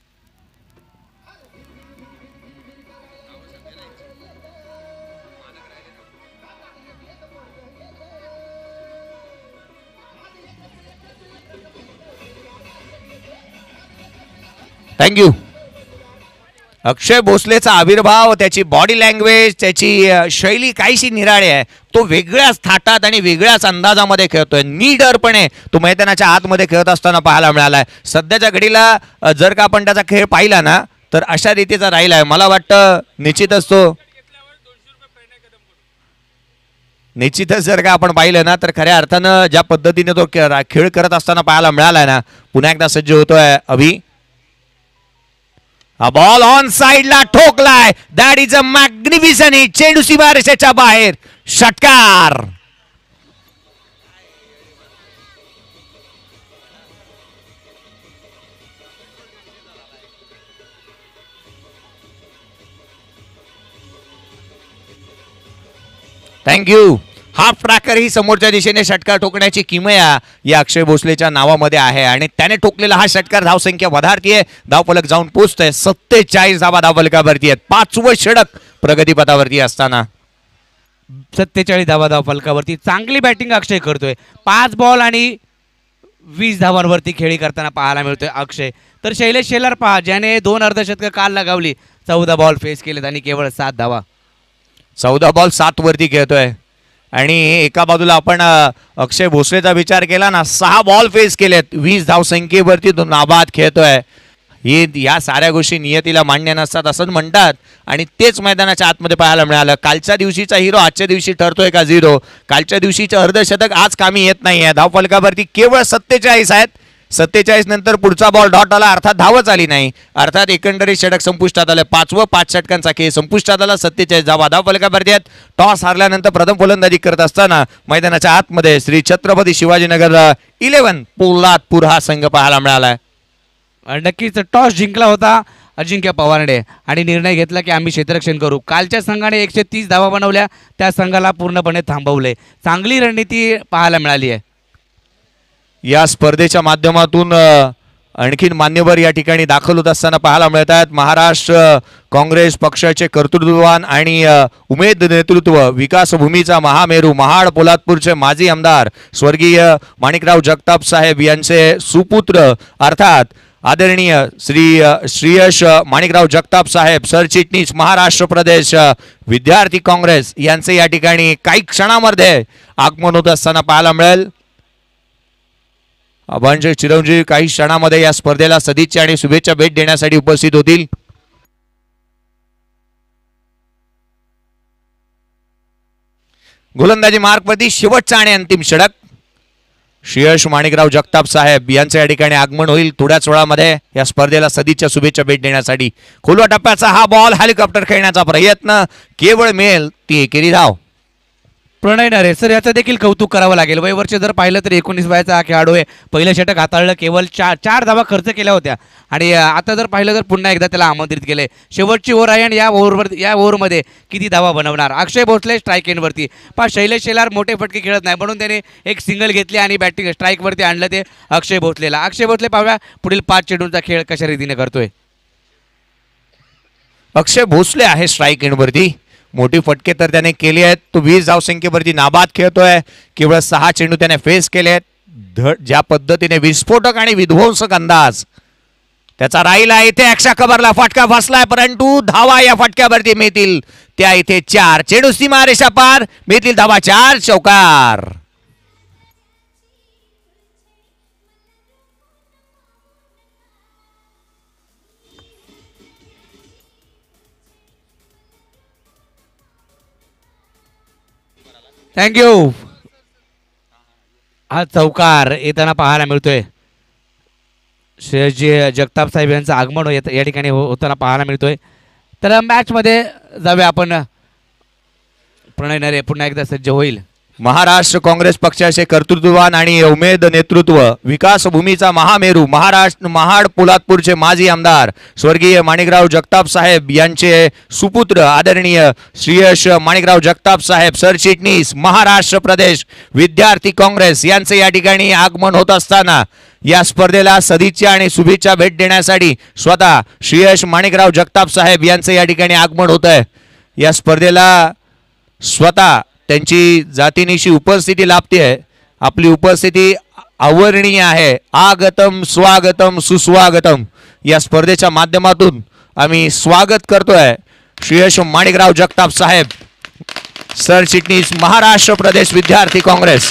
S2: थँक्यू. अक्षय भोसलेचा आविर्भाव, त्याची बॉडी लँग्वेज, त्याची शैली काहीशी निराळी आहे. तो वेगळ्याच थाटात आणि वेगळ्याच अंदाजामध्ये खेळतोय. निडरपणे तो मैदानाच्या आतमध्ये खेळत असताना पाहायला मिळालाय. सध्याच्या घडीला जर का आपण त्याचा खेळ पाहिला ना तर अशा रीतीचा राहिला आहे. मला वाटतं निश्चितच तो निश्चितच जर का आपण पाहिलं ना तर खऱ्या अर्थानं ज्या पद्धतीने तो खेळ करत असताना पाहायला मिळालाय ना, पुन्हा एकदा सज्ज होतोय अभि. हा बॉल ऑन साइडला ठोकलाय. That is a magnificent hit. चेंडू सीमारेषेच्या बाहेर. षटकार. थँक्यू. हाफ ट्रॅकर ही समोरच्या दिशेने षटकार ठोकण्याची किमया या अक्षय भोसलेच्या नावामध्ये आहे आणि त्याने ठोकलेला हा षटकार धावसंख्या वधारतीये. धावफलक जाऊन पोहोचतोय. सत्तेचाळीस धावा धावफलकावरती आहेत. पाचवं षटक प्रगतीपथावरती असताना
S1: सत्तेचाळीस धावा धावफलकावरती. चांगली बॅटिंग अक्षय करतोय. पाच बॉल आणि वीस धावांवरती खेळी करताना पाहायला मिळतोय अक्षय. तर शैलेश शेलार पहा, ज्याने दोन अर्धशतकं काल लगावली, चौदा बॉल फेस केलेत आणि केवळ सात धावा.
S2: चौदा बॉल सात वरती खेळतोय. आणि एका बाजूला आपण अक्षय भोसलेचा विचार केला ना, सहा बॉल फेस केलेत, वीस धावसंख्येवरती तो नाबाद खेळतोय. ही या साऱ्या गोष्टी नियतीला मान्य नसतात असं म्हणतात आणि तेच मैदानाच्या आतमध्ये पाहायला मिळालं. कालच्या दिवशीचा हिरो आजच्या दिवशी ठरतोय का झिरो. कालच्या दिवशीचं अर्धशतक आज कामी येत नाही आहे. धावफलकावरती केवळ सत्तेचाळीस आहेत. सत्तेचाळीस नंतर पुढचा बॉल डॉट आला, अर्थात धावच आली नाही. अर्थात एकंदरीत षटक संपुष्टात आलं. पाचवं पाच षटकांचा खेळ संपुष्टात आला. सत्तेचाळीस धावा धावफलकावरती आहेत. टॉस हारल्यानंतर प्रथम फलंदाजी करत असताना मैदानाच्या आतमध्ये श्री छत्रपती शिवाजीनगर इलेव्हन पोलादपूर हा संघ पाहायला मिळालाय.
S1: नक्कीच टॉस जिंकला होता अजिंक्य पवारने आणि निर्णय घेतला की आम्ही क्षेत्ररक्षण करू. कालच्या संघाने एकशे तीस धावा बनवल्या, त्या संघाला पूर्णपणे थांबवले. चांगली रणनीती पाहायला मिळाली आहे.
S2: या स्पर्धेच्या माध्यमातून आणखीन मान्यवर या ठिकाणी दाखल होत असताना पाहायला मिळतात. महाराष्ट्र काँग्रेस पक्षाचे कर्तृत्ववान आणि उमेद नेतृत्व, विकासभूमीचा महामेरू, महाड पोलादपूरचे माजी आमदार स्वर्गीय माणिकराव जगताप साहेब यांचे सुपुत्र अर्थात आदरणीय श्री श्रीयश माणिकराव जगताप साहेब सरचिटणीस महाराष्ट्र प्रदेश विद्यार्थी काँग्रेस यांचे या ठिकाणी काही क्षणामध्ये आगमन होत असताना पाहायला मिळेल. आबांचे चिरंजीव काही क्षणामध्ये या स्पर्धेला सदिच्छा आणि शुभेच्छा भेट देण्यासाठी उपस्थित होतील. गोलंदाजी मार्गवरती शेवटचा आणि अंतिम षटक. श्रेयश माणिकराव जगताप साहेब यांचे या ठिकाणी आगमन होईल थोड्याच वेळामध्ये या स्पर्धेला सदिच्छा शुभेच्छा भेट देण्यासाठी. खोलवा टप्प्याचा हा बॉल हेलिकॉप्टर खेळण्याचा प्रयत्न, केवळ मेल ती एकेरी धाव.
S1: प्रणय नरे सर याचं देखील कौतुक करावं लागेल. वयवर्ष जर पाहिलं तर एकोणीस वयाचा हा खेळाडू आहे. पहिलं षटक हाताळलं, केवळ चार चार धावा खर्च केल्या होत्या आणि आता जर पाहिलं तर पुन्हा एकदा त्याला आमंत्रित केले. शेवटची ओव्हर आहे आणि या ओव्हरवर या ओव्हरमध्ये किती धावा बनवणार. अक्षय भोसले स्ट्राईक एंडवरती. पहा शैलेश शेलार मोठे फटके खेळत नाही म्हणून त्याने एक सिंगल घेतली आणि बॅटिंग स्ट्राईकवरती आणलं ते अक्षय भोसलेला. अक्षय भोसले पाहूया पुढील पाच चेंडूंचा खेळ कशा रीतीने करतोय.
S2: अक्षय भोसले आहे स्ट्राईक एंडवरती. मोठी फटके तर त्याने केली आहेत. तो वीस धावसंख्येवरती नाबाद खेळतोय. केवळ सहा चेंडू त्याने फेस केले आहेत. ज्या पद्धतीने विस्फोटक आणि विध्वंसक अंदाज त्याचा राहिला इथे अक्षा कबरला फटका फसलाय, परंतु धावा या फटक्यावरती मिळतील त्या इथे चार. चेंडू सीमारेषा पार, मिळतील धावा चार, चौकार.
S1: थँक्यू. हा चौकार येताना पाहायला मिळतोय. श्रेयसजी जगताप साहेब यांचं आगमन येत या ठिकाणी हो होताना पाहायला मिळतोय. तर मॅचमध्ये जाऊया आपण. प्रणय नरे पुन्हा एकदा सज्ज होईल.
S2: महाराष्ट्र काँग्रेस पक्षाचे कर्तृत्ववान आणि उमेद नेतृत्व, विकास भूमीचा महामेरू, महाराष्ट्र महाड पोलादपूरचे माजी आमदार स्वर्गीय माणिकराव जगताप साहेब यांचे सुपुत्र आदरणीय श्रेयस माणिकराव जगताप साहेब सरचिटणीस महाराष्ट्र प्रदेश विद्यार्थी काँग्रेस यांचे या ठिकाणी आगमन होत असताना या स्पर्धेला सदिच्छा आणि शुभेच्छा भेट देण्यासाठी स्वतः श्रेयस माणिकराव जगताप साहेब यांचे या ठिकाणी आगमन होत आहे. या स्पर्धेला स्वतः त्यांची जातीनिशी उपस्थिती लाभते आहे. आपली उपस्थिती अवर्णीय आहे. आगतम स्वागतम सुस्वागतम या स्पर्धेच्या माध्यमातून आम्ही स्वागत करतोय श्रेयस माणिकराव जगताप साहेब सरचिटणीस महाराष्ट्र प्रदेश विद्यार्थी काँग्रेस.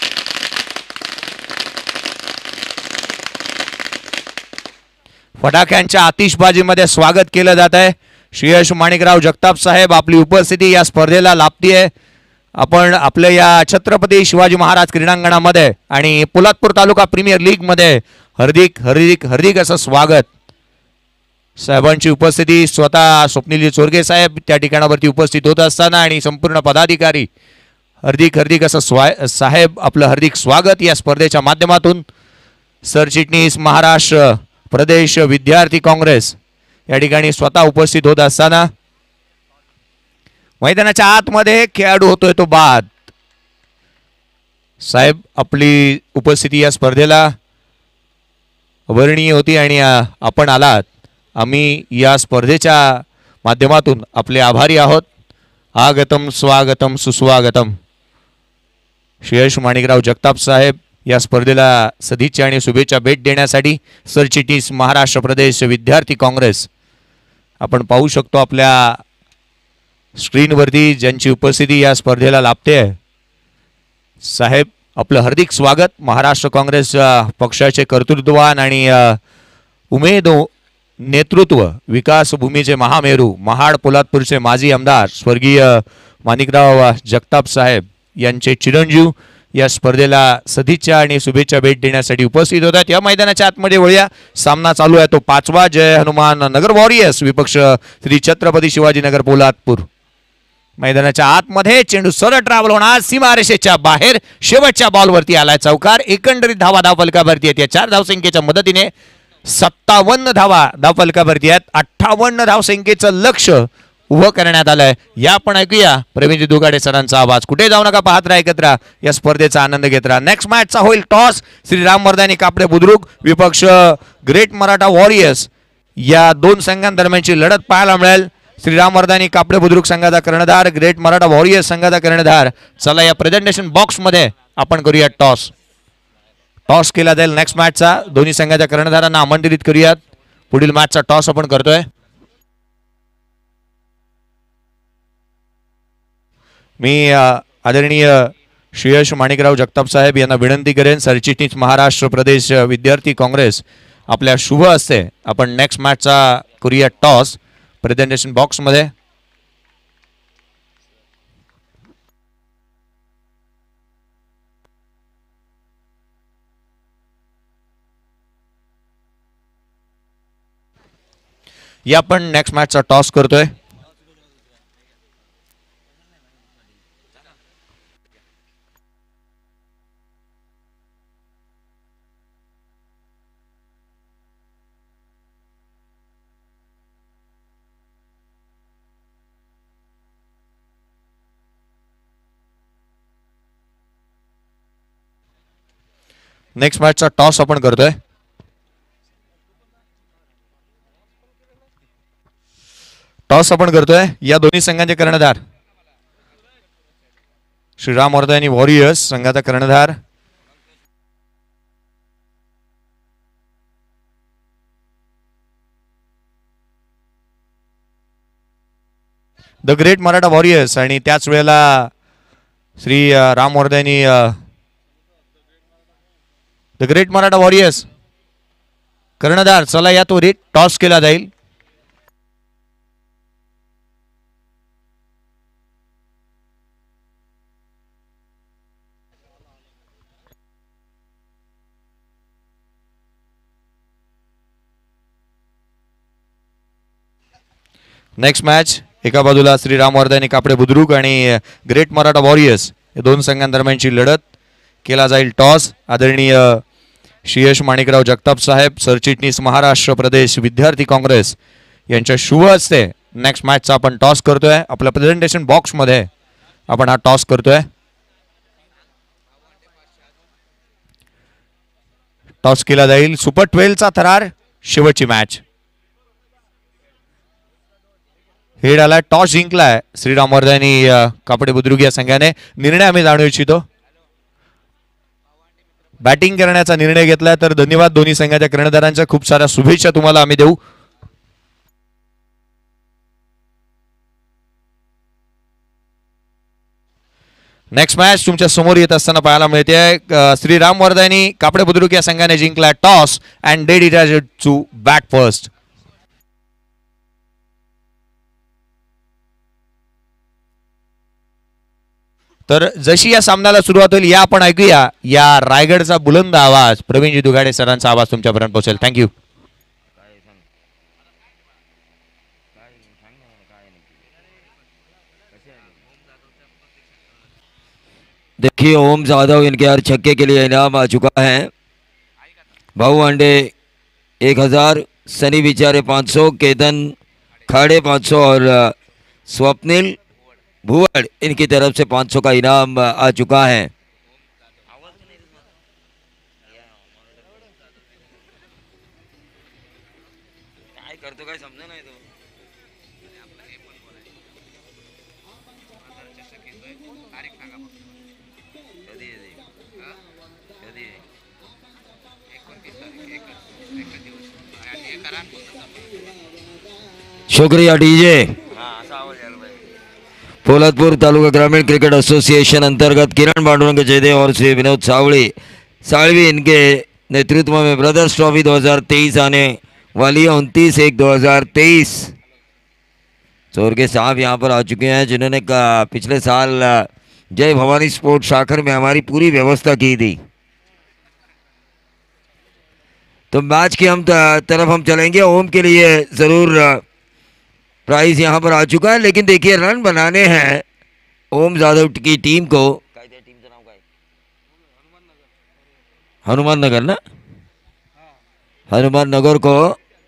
S2: फटाक्यांच्या आतिषबाजीमध्ये स्वागत केलं जात आहे. श्रेयस माणिकराव जगताप साहेब आपली उपस्थिती या स्पर्धेला लाभतीये. आपण आपल्या या छत्रपती शिवाजी महाराज क्रीडांगणामध्ये आणि पोलादपूर तालुका प्रीमियर लीग मध्ये हार्दिक हार्दिक हार्दिक असं स्वागत. साहेबांची उपस्थिती स्वतः स्वप्नील चोरगे साहेब त्या ठिकाणावरती उपस्थित होत असताना आणि संपूर्ण पदाधिकारी हार्दिक हार्दिक असं स्वा साहेब आपलं हार्दिक स्वागत या स्पर्धेच्या माध्यमातून. सरचिटणीस महाराष्ट्र प्रदेश विद्यार्थी काँग्रेस या ठिकाणी स्वतः उपस्थित होत असताना मैदानाच्या आतमध्ये खेळाडू होतोय तो बाद. साहेब आपली उपस्थिती या स्पर्धेला वर्णीय होती आणि आपण आलात. आम्ही या स्पर्धेच्या माध्यमातून आपले आभारी आहोत. आगतम स्वागतम सुस्वागतम. श्रेयस माणिकराव जगताप साहेब या स्पर्धेला सदिच्छा आणि शुभेच्छा भेट देण्यासाठी सरचिटणीस महाराष्ट्र प्रदेश विद्यार्थी काँग्रेस आपण पाहू शकतो आपल्या स्क्रीनवरती ज्यांची उपस्थिती या स्पर्धेला लाभते आहे. साहेब आपलं हार्दिक स्वागत. महाराष्ट्र काँग्रेस पक्षाचे कर्तृत्ववान आणि उमेद नेतृत्व, विकास भूमीचे महामेरू, महाड पोलादपूरचे माजी आमदार स्वर्गीय माणिकराव जगताप साहेब यांचे चिरंजीव या स्पर्धेला सदिच्छा आणि शुभेच्छा भेट देण्यासाठी उपस्थित होतात. या मैदानाच्या आतमध्ये वळूया. सामना चालू आहे तो पाचवा जय हनुमान नगर वॉरियर्स विपक्ष श्री छत्रपती शिवाजीनगर पोलादपूर. मैदानाच्या आतमध्ये चेंडू सरळ ट्रॅव्हल होणार, सीमारेषेच्या बाहेर शेवटच्या बॉलवरती आलाय चौकार. एकंदरीत धावा धावफलकावरती आहेत. या चार धावसंख्येच्या मदतीने सत्तावन्न धावा धावफलकावरती आहेत. अठ्ठावन्न धावसंख्येचं लक्ष उभं करण्यात आलंय. या पण ऐकूया प्रवीण दुगाडे सरांचा आवाज. कुठे जाऊ नका, पाहत राहा एकत्र या स्पर्धेचा आनंद घेत राहा. नेक्स्ट मॅचचा होईल टॉस. श्री रामवर्धानी कापडे बुद्रुक विपक्ष ग्रेट मराठा वॉरियर्स या दोन संघांदरम्यानची लढत पाहायला मिळेल. श्री रामवर्धानी कापडे बुद्रुक संघाचा कर्णधार, ग्रेट मराठा वॉरियर्स संघाचा कर्णधार. चला या प्रेझेंटेशन बॉक्स मध्ये आपण करूया टॉस. टॉस केला जाईल नेक्स्ट मॅचचा. दोन्ही संघाच्या कर्णधारांना आमंत्रित करूयात. पुढील मॅचचा टॉस आपण करतोय. मी आदरणीय श्रेयस माणिकराव जगताप साहेब यांना विनंती करेन, सरचिटणीस महाराष्ट्र प्रदेश विद्यार्थी काँग्रेस आपल्या शुभ असते आपण नेक्स्ट मॅचचा करूया टॉस प्रेझेंटेशन बॉक्स मध्ये. या आपण नेक्स्ट मॅचचा टॉस करतोय. नेक्स्ट मॅचचा टॉस आपण करतोय. टॉस आपण करतोय. या दोन्ही संघांचे कर्णधार श्रीराम वर्धनी वॉरियर्स संघाचा कर्णधार द ग्रेट मराठा वॉरियर्स आणि त्याच वेळेला श्री अ, Ram Vardhani the great Maratha warriors कर्णधार चला या त्वरित टॉस केला जाईल. नेक्स्ट मॅच एका बाजूला श्री राम वर्धनी कापडे बुद्रुक आणि ग्रेट मराठा वॉरियर्स या दोन संघांदरम्यानची लढत. केला जाईल टॉस. आदरणीय श्री यश माणिकराव जगताप साहेब सरचिटणीस महाराष्ट्र प्रदेश विद्यार्थी काँग्रेस यांच्या शुभ हस्ते नेक्स्ट मॅचचा आपण टॉस करतोय. आपल्या प्रेझेंटेशन बॉक्स मध्ये आपण हा टॉस करतोय. टॉस केला जाईल. सुपर ट्वेल्वचा थरार शेवटची मॅच. हेड आला. टॉस जिंकलाय श्रीराम वर्धनी कापडे बुद्रुक या संघाने. निर्णय आम्ही जाणू इच्छितो. बॅटिंग करण्याचा निर्णय घेतलाय तर धन्यवाद दोन्ही संघाच्या कर्णधारांच्या. खूप साऱ्या शुभेच्छा तुम्हाला आम्ही देऊ. नेक्स्ट मॅच तुमच्या समोर येत असताना पाहायला मिळते. श्री राम वर्धनी कापडे बुद्रुक या संघाने जिंकला toss and dedicated to bat first. तर जशी या सामन्याला सुरुवात होईल या आपण ऐकूया या रायगडचा बुलंद आवाज. प्रवीणजी दुगाडे सरांचा आवाज तुमच्यापर्यंत पोहोचेल. थँक्यू.
S3: देखिए ओम जादव इनके हर छक्के के लिए इनाम आ चुका है. भाऊ अंडे एक हजार, सनी बिचारे पाँच सौ, केतन खाड़े पाँच सौ और स्वप्निल भुवड़ इनकी तरफ से पाँच सौ का इनाम आ चुका है. शुक्रिया डीजे. पोलादपुर तालुका ग्रामीण क्रिकेट एसोसिएशन अंतर्गत किरण पांडुरंग जयदेव और श्री विनोद सावड़ी साळवी इनके नेतृत्व में ब्रदर्स ट्रॉफी दो हज़ार तेईस आने वाली है. उनतीस एक दो हज़ार तेईस. चोरगे साहब यहाँ पर आ चुके हैं जिन्होंने पिछले साल जय भवानी स्पोर्ट्स शाखर में हमारी पूरी व्यवस्था की थी. तो मैच की हम तरफ हम चलेंगे. ओम के लिए ज़रूर प्राइज यहाँ पर आ चुका है, लेकिन देखिए रन बनाने हैं ओम जादव की टीम को. हनुमान नगर ना, हनुमान नगर को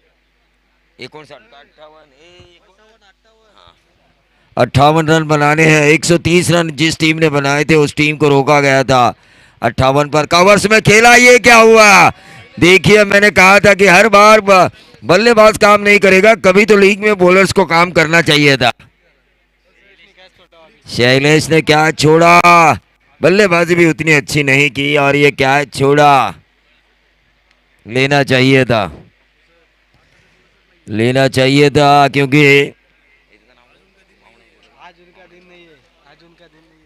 S3: अट्ठावन रन बनाने हैं. एक सौ तीस रन जिस टीम ने बनाए थे उस टीम को रोका गया था अट्ठावन पर. कवर्स में खेला. ये क्या हुआ? देखिए मैंने कहा था कि हर बार बल्लेबाज काम नहीं करेगा, कभी तो लीग में बॉलर्स को काम करना चाहिए था. शैलेश ने क्या छोड़ा. बल्लेबाजी भी उतनी अच्छी नहीं की और ये क्या छोड़ा. लेना चाहिए था, लेना चाहिए था क्योंकि
S4: आज उनका दिन नहीं है. आज उनका दिन नहीं है.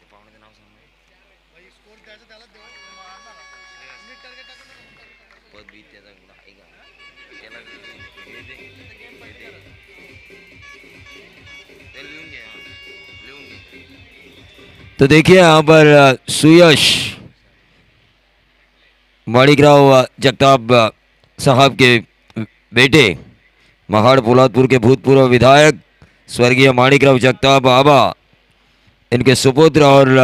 S3: तो देखिए यहाँ पर सुयश माणिकराव जगताप साहब के बेटे, महाड़ पोलादपुर के भूतपूर्व विधायक स्वर्गीय माणिकराव जगताप आबा, इनके सुपुत्र और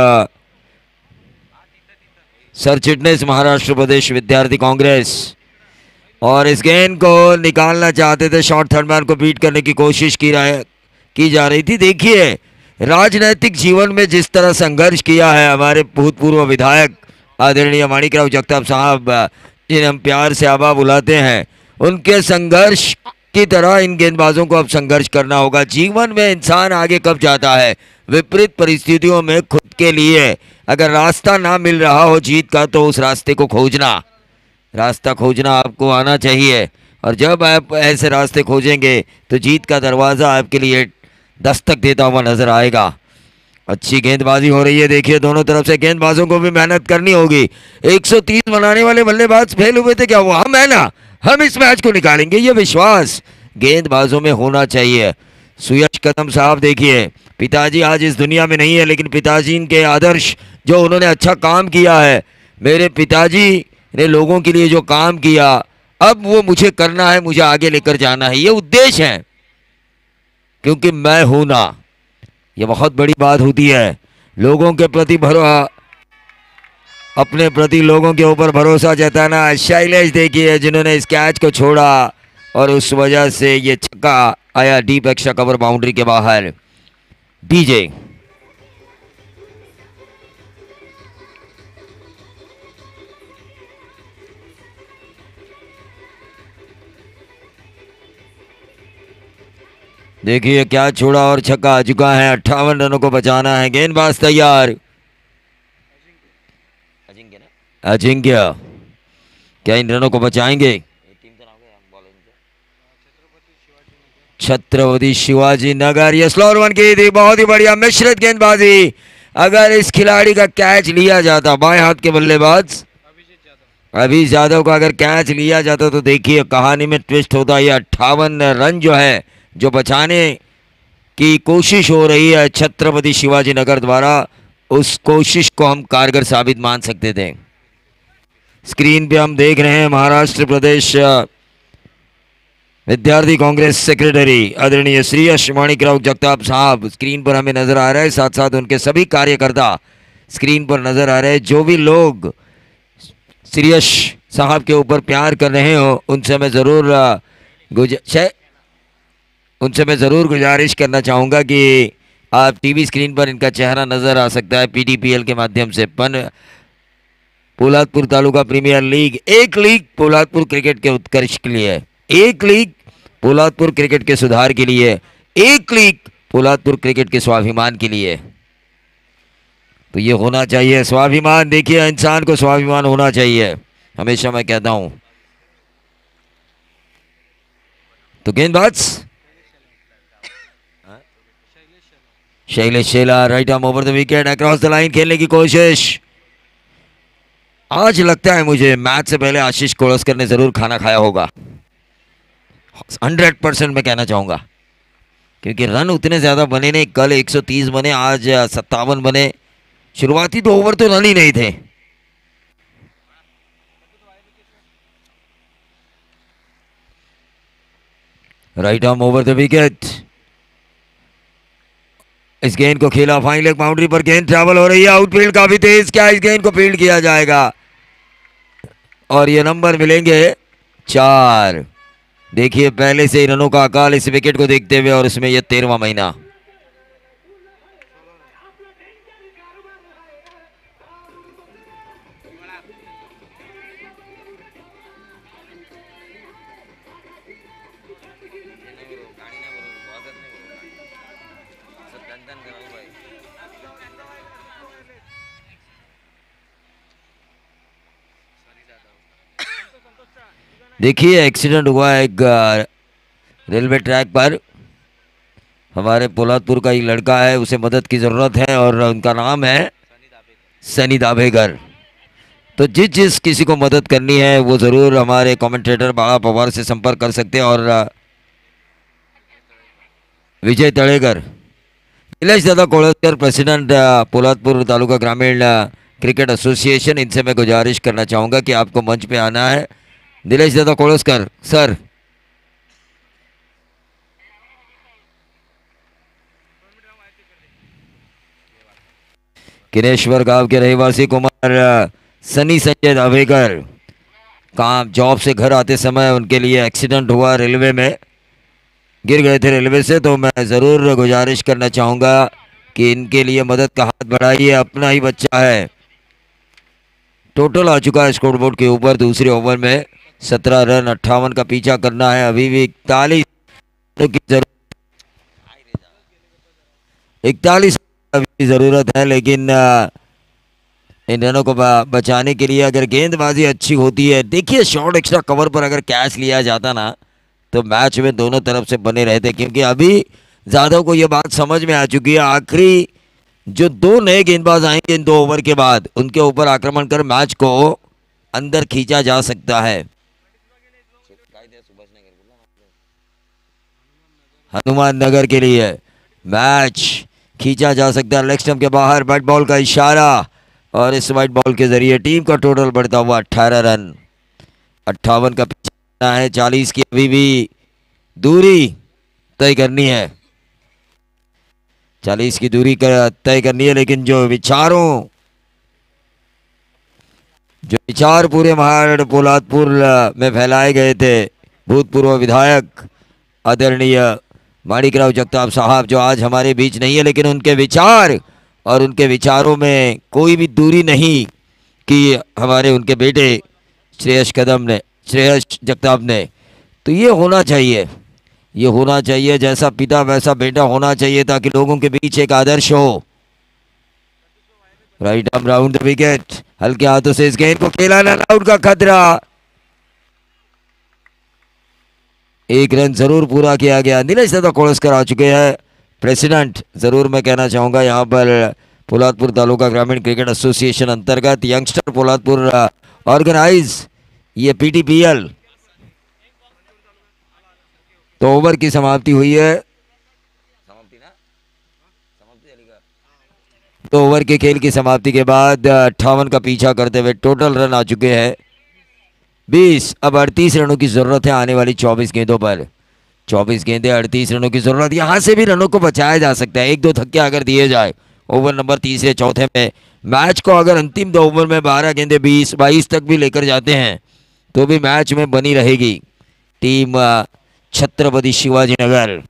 S3: सर चिटनेस महाराष्ट्र प्रदेश विद्यार्थी कांग्रेस, और इस गेंद को निकालना चाहते थे. शॉर्ट थर्डमैन को बीट करने की कोशिश की रहा की जा रही थी. देखिए राजनैतिक जीवन में जिस तरह संघर्ष किया है हमारे भूतपूर्व विधायक आदरणीय माणिकराव जगताप साहब, जिन्हें हम प्यार से आबा बुलाते हैं, उनके संघर्ष की तरह इन गेंदबाजों को अब संघर्ष करना होगा. जीवन में इंसान आगे कब जाता है? विपरीत परिस्थितियों में खुद के लिए अगर रास्ता ना मिल रहा हो जीत का, तो उस रास्ते को खोजना, रास्ता खोजना आपको आना चाहिए. और जब आप ऐसे रास्ते खोजेंगे तो जीत का दरवाज़ा आपके लिए दस्तक देता हुआ नजर आएगा। अच्छी गेंदबाजी हो रही है, देखिए दोनों तरफ से गेंदबाजों को भी मेहनत करनी होगी। एक सौ तीस बनाने वाले बल्लेबाज फेल हुए थे, क्या हुआ? हम है ना, हम इस मैच को निकालेंगे, ये विश्वास गेंदबाजों में होना चाहिए। सुयश कदम साहब देखिए, पिताजी आज इस दुनिया में नहीं है, लेकिन पिताजी के आदर्श जो उन्होंने अच्छा काम किया है, मेरे पिताजी ने लोगों के लिए जो काम किया, अब वो मुझे करना है, मुझे आगे लेकर जाना है, ये उद्देश्य है। क्योंकि मैं हूं ना, ये बहुत बड़ी बात होती है। लोगों के प्रति भरोसा, अपने प्रति लोगों के ऊपर भरोसा जताना। शैलेश देखिए जिन्होंने इस कैच को छोड़ा और उस वजह से ये छक्का आया डीप एक्स्ट्रा कवर बाउंड्री के बाहर। डीजे देखिए क्या छोड़ा और छक्का आ चुका है। अट्ठावन रनों को बचाना है, गेंदबाज तैयार। अजिंक्य क्या इन रनों को बचाएंगे? छत्रपति शिवाजी नगर, ये स्लोअर वन की थी, बहुत ही बढ़िया मिश्रित गेंदबाजी। अगर इस खिलाड़ी का कैच लिया जाता, बाएं हाथ के बल्लेबाज अभिषेक यादव का अगर कैच लिया जाता तो देखिए कहानी में ट्विस्ट होता। ये अट्ठावन रन जो है जो बचाने की कोशिश हो रही है छत्रपति शिवाजी नगर द्वारा, उस कोशिश को हम कारगर साबित मान सकते थे। स्क्रीन पे हम देख रहे हैं महाराष्ट्र प्रदेश विद्यार्थी कांग्रेस सेक्रेटरी आदरणीय श्रीयश माणिकराव जगताप साहब स्क्रीन पर हमें नजर आ रहे हैं, साथ साथ उनके सभी कार्यकर्ता स्क्रीन पर नजर आ रहे हैं। जो भी लोग श्रीयश साहब के ऊपर प्यार कर रहे हो, उनसे मैं ज़रूर गुजारिश उनसे मैं ज़रूर गुजारिश करना चाहूँगा कि आप टीवी स्क्रीन पर इनका चेहरा नज़र आ सकता है पीडीपीएल के माध्यम से। पन पोलादपुर तालुका प्रीमियर लीग, एक लीग पोलादपुर क्रिकेट के उत्कर्ष के लिए, एक लीग पोलादपुर क्रिकेट के सुधार के लिए, एक लीग पोलादपुर क्रिकेट के स्वाभिमान के लिए। तो ये होना चाहिए स्वाभिमान। देखिए इंसान को स्वाभिमान होना चाहिए, हमेशा मैं कहता हूं। तो गेंदबाज Shailesh Shela, right arm over the wicket, across the line खेलने की कोशिश। आज लगता है मुझे मैच से पहले आशीष कोलस्कर ने जरूर खाना खाया होगा, हंड्रेड परसेंट मैं कहना चाहूंगा, क्योंकि रन उतने ज्यादा बने नहीं। कल एक सौ तीस बने, आज सत्तावन बने। शुरुआती दो ओवर तो रन ही नहीं थे। Right arm over the wicket, इस गेंद को खेला फाइन लेग बाउंड्री पर, गेंद ट्रैवल हो रही है, आउटफील्ड काफी तेज, क्या इस गेंद को फील्ड किया जाएगा? और ये नंबर मिलेंगे चार। देखिए पहले से ही रनों का अकाल इस विकेट को देखते हुए, और इसमें यह तेरहवां महीना। देखिए एक्सीडेंट हुआ है एक रेलवे ट्रैक पर, हमारे पोलादपुर का ही लड़का है, उसे मदद की ज़रूरत है और उनका नाम है सनी दाभेगर। तो जिस जिस किसी को मदद करनी है वो ज़रूर हमारे कमेंटेटर बाबा पवार से संपर्क कर सकते हैं। और विजय तड़ेकर, नीलेश दादा कोलस्कर, प्रेसिडेंट पोलादपुर तालुका ग्रामीण क्रिकेट एसोसिएशन, इनसे मैं गुजारिश करना चाहूँगा कि आपको मंच पे आना है। नीलेश दादा कोलस्कर सर, किनेश्वर गांव के रहवासी कुमार सनी संजय दाभेकर, काम जॉब से घर आते समय उनके लिए एक्सीडेंट हुआ, रेलवे में गिर गए थे रेलवे से। तो मैं ज़रूर गुजारिश करना चाहूँगा कि इनके लिए मदद का हाथ बढ़ाइए, अपना ही बच्चा है। टोटल आ चुका है स्कोर बोर्ड के ऊपर दूसरे ओवर में सत्रह रन, अट्ठावन का पीछा करना है, अभी भी इकतालीस की जरूरत इकतालीस की ज़रूरत है। लेकिन इन रनों को बचाने के लिए अगर गेंदबाजी अच्छी होती है, देखिए शॉर्ट एक्स्ट्रा कवर पर अगर कैच लिया जाता ना तो मैच में दोनों तरफ से बने रहते, क्योंकि अभी जाधव को यह बात समझ में आ चुकी है, आखिरी जो दो नए गेंदबाज आएंगे इन दो ओवर के बाद, उनके ऊपर आक्रमण कर मैच को अंदर खींचा जा सकता है। हनुमान नगर के लिए मैच खींचा जा सकता है। लेग स्टंप के बाहर व्हाइट बॉल का इशारा और इस व्हाइट बॉल के जरिए टीम का टोटल बढ़ता हुआ अठारह रन। अट्ठावन का पीछा है, चालीस की अभी भी दूरी तय करनी है, चालीस की दूरी कर तय करनी है। लेकिन जो विचारों जो विचार पूरे महाराष्ट्र पोलादपुर में फैलाए गए थे, भूतपूर्व विधायक आदरणीय माणिकराव जगताप साहब जो आज हमारे बीच नहीं है, लेकिन उनके विचार और उनके विचारों में कोई भी दूरी नहीं कि हमारे उनके बेटे श्रेयस कदम ने श्रेयस जगताप ने। तो ये होना चाहिए, ये होना चाहिए, जैसा पिता वैसा बेटा होना चाहिए, ताकि लोगों के बीच एक आदर्श हो। Right arm round the wicket, हल्के हाथों से इस गेंद को खेला, रन आउट का खतरा। एक रन जरूर पूरा किया गया। नीलेश दादा कोड़स्कर आ चुके हैं। प्रेसिडेंट जरूर मैं कहना चाहूँगा यहाँ पर पोलादपुर तालुका ग्रामीण क्रिकेट एसोसिएशन अंतर्गत यंगस्टर पोलादपुर ऑर्गेनाइज ये पीटीपीएल। तो ओवर की समाप्ति हुई है, तो ओवर के खेल की समाप्ति के बाद अट्ठावन का पीछा करते हुए टोटल रन आ चुके हैं बीस। अब अड़तीस रनों की जरूरत है आने वाली चौबीस गेंदों पर। चौबीस गेंदे, अड़तीस रनों की जरूरत। यहां से भी रनों को बचाया जा सकता है, एक दो थक्के अगर दिए जाए ओवर नंबर तीसरे चौथे में। मैच को अगर अंतिम दो ओवर में बारह गेंदे बीस बाईस तक भी लेकर जाते हैं तो भी मैच में बनी रहेगी टीम छत्रपति शिवाजी नगर।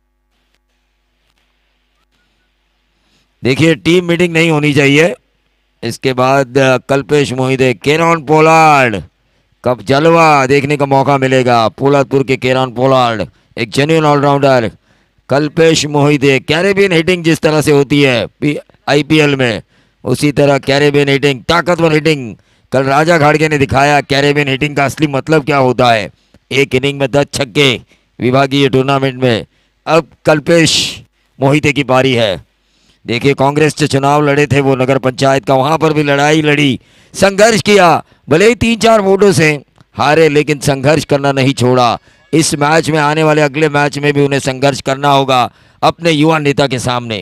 S3: देखिए टीम मीटिंग नहीं होनी चाहिए। इसके बाद कल्पेश मोहिते, केरॉन पोलार्ड, कब जलवा देखने का मौका मिलेगा। पोलादपुर के केरॉन पोलार्ड एक genuine all rounder. Kalpesh Mohite, Caribbean hitting जिस तरह से होती है आईपीएल में, उसी तरह कैरेबियन हिटिंग, ताकतवर हिटिंग। कल राजा घाड़गे ने दिखाया कैरेबियन हिटिंग का असली मतलब क्या होता है। एक इनिंग में दस छक्के विभागीय टूर्नामेंट में। अब कल्पेश मोहिते की पारी है। देखिए कांग्रेस से चुनाव लड़े थे वो नगर पंचायत का, वहां पर भी लड़ाई लड़ी, संघर्ष किया, भले ही तीन चार वोटों से हारे लेकिन संघर्ष करना नहीं छोड़ा। इस मैच में, आने वाले अगले मैच में भी उन्हें संघर्ष करना होगा अपने युवा नेता के सामने।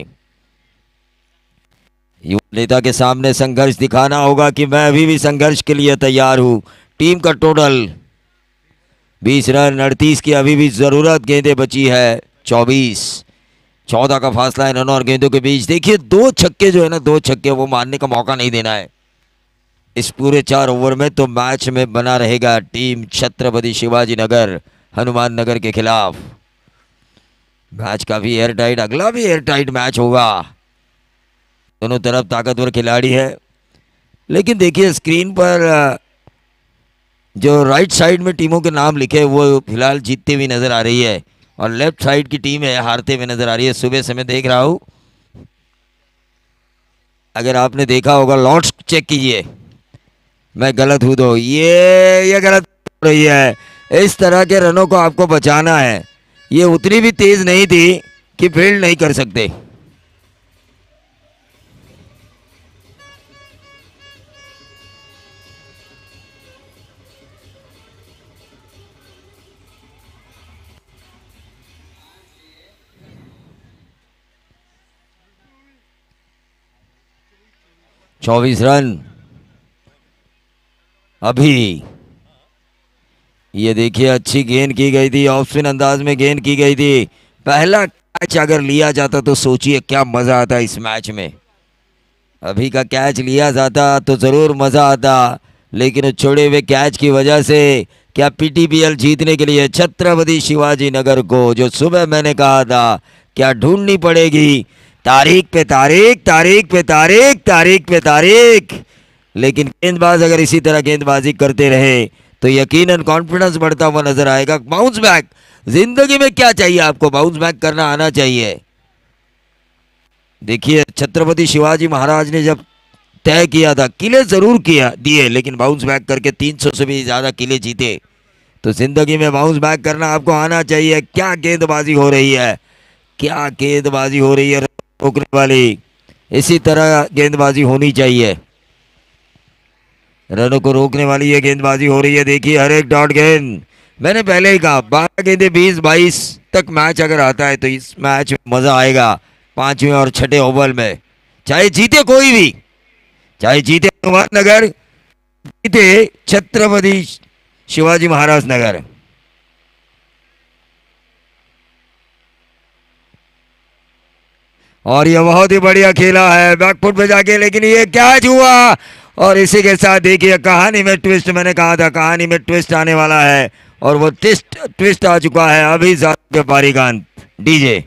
S3: युवा नेता के सामने संघर्ष दिखाना होगा कि मैं अभी भी संघर्ष के लिए तैयार हूं। टीम का टोटल बीस रन, अड़तीस की अभी भी जरूरत, गेंदें बची है चौबीस। चौदह का फासला है रनों और गेंदों के बीच। देखिए दो छक्के जो है ना, दो छक्के वो मारने का मौका नहीं देना है इस पूरे चार ओवर में, तो मैच में बना रहेगा टीम छत्रपति शिवाजी नगर हनुमान नगर के खिलाफ। मैच काफी एयर टाइट, अगला भी एयर टाइट मैच होगा। दोनों तरफ ताकतवर खिलाड़ी है, लेकिन देखिए स्क्रीन पर जो राइट साइड में टीमों के नाम लिखे वो फिलहाल जीतती हुई नजर आ रही है और लेफ्ट साइड की टीम है हारते हुए नजर आ रही है। सुबह से मैं देख रहा हूं, अगर आपने देखा होगा लॉट्स चेक कीजिए, मैं गलत हूं तो ये ये गलत हो रही है। इस तरह के रनों को आपको बचाना है। ये उतनी भी तेज नहीं थी कि फील्ड नहीं कर सकते। चौबीस रन अभी। ये देखिए अच्छी गेंद की गई थी, ऑफ स्पिन अंदाज में गेंद की गई थी। पहला कैच अगर लिया जाता तो सोचिए क्या मजा आता इस मैच में। अभी का कैच लिया जाता तो जरूर मजा आता, लेकिन छोड़े हुए कैच की वजह से क्या पीटीपीएल जीतने के लिए छत्रपति शिवाजी नगर को, जो सुबह मैंने कहा था, क्या ढूंढनी पड़ेगी तारीख पे तारीख, तारीख पे तारीख, तारीख पे तारीख। लेकिन गेंदबाज अगर इसी तरह गेंदबाजी करते रहे तो यकीनन कॉन्फिडेंस बढ़ता हुआ नजर आएगा। बाउंस बैक, जिंदगी में क्या चाहिए आपको, बाउंस बैक करना आना चाहिए। देखिए छत्रपति शिवाजी महाराज ने जब तय किया था, किले जरूर किया दिए, लेकिन बाउंस बैक करके तीन सौ से भी ज्यादा किले जीते। तो जिंदगी में बाउंस बैक करना आपको आना चाहिए। क्या गेंदबाजी हो रही है, क्या गेंदबाजी हो रही है रोकने वाली, इसी तरह गेंदबाजी होनी चाहिए। रनों को रोकने वाली ये गेंदबाजी हो रही है। देखिए हर एक डॉट गेंद, मैंने पहले ही कहा बारह गेंदे बीस बाईस तक मैच अगर आता है तो इस मैच में मजा आएगा। पांचवें और छठे ओवर में चाहे जीते कोई भी, चाहे जीते हनुमान नगर, जीते छत्रपति शिवाजी महाराज नगर। और ये बहुत ही बढ़िया खेला है बैकफुट पे जाके, लेकिन ये कैच हुआ। और इसी के साथ देखिए कहानी में ट्विस्ट, मैंने कहा था कहानी में ट्विस्ट आने वाला है और वो ट्विस्ट ट्विस्ट आ चुका है। अभी के पारीकांत डीजे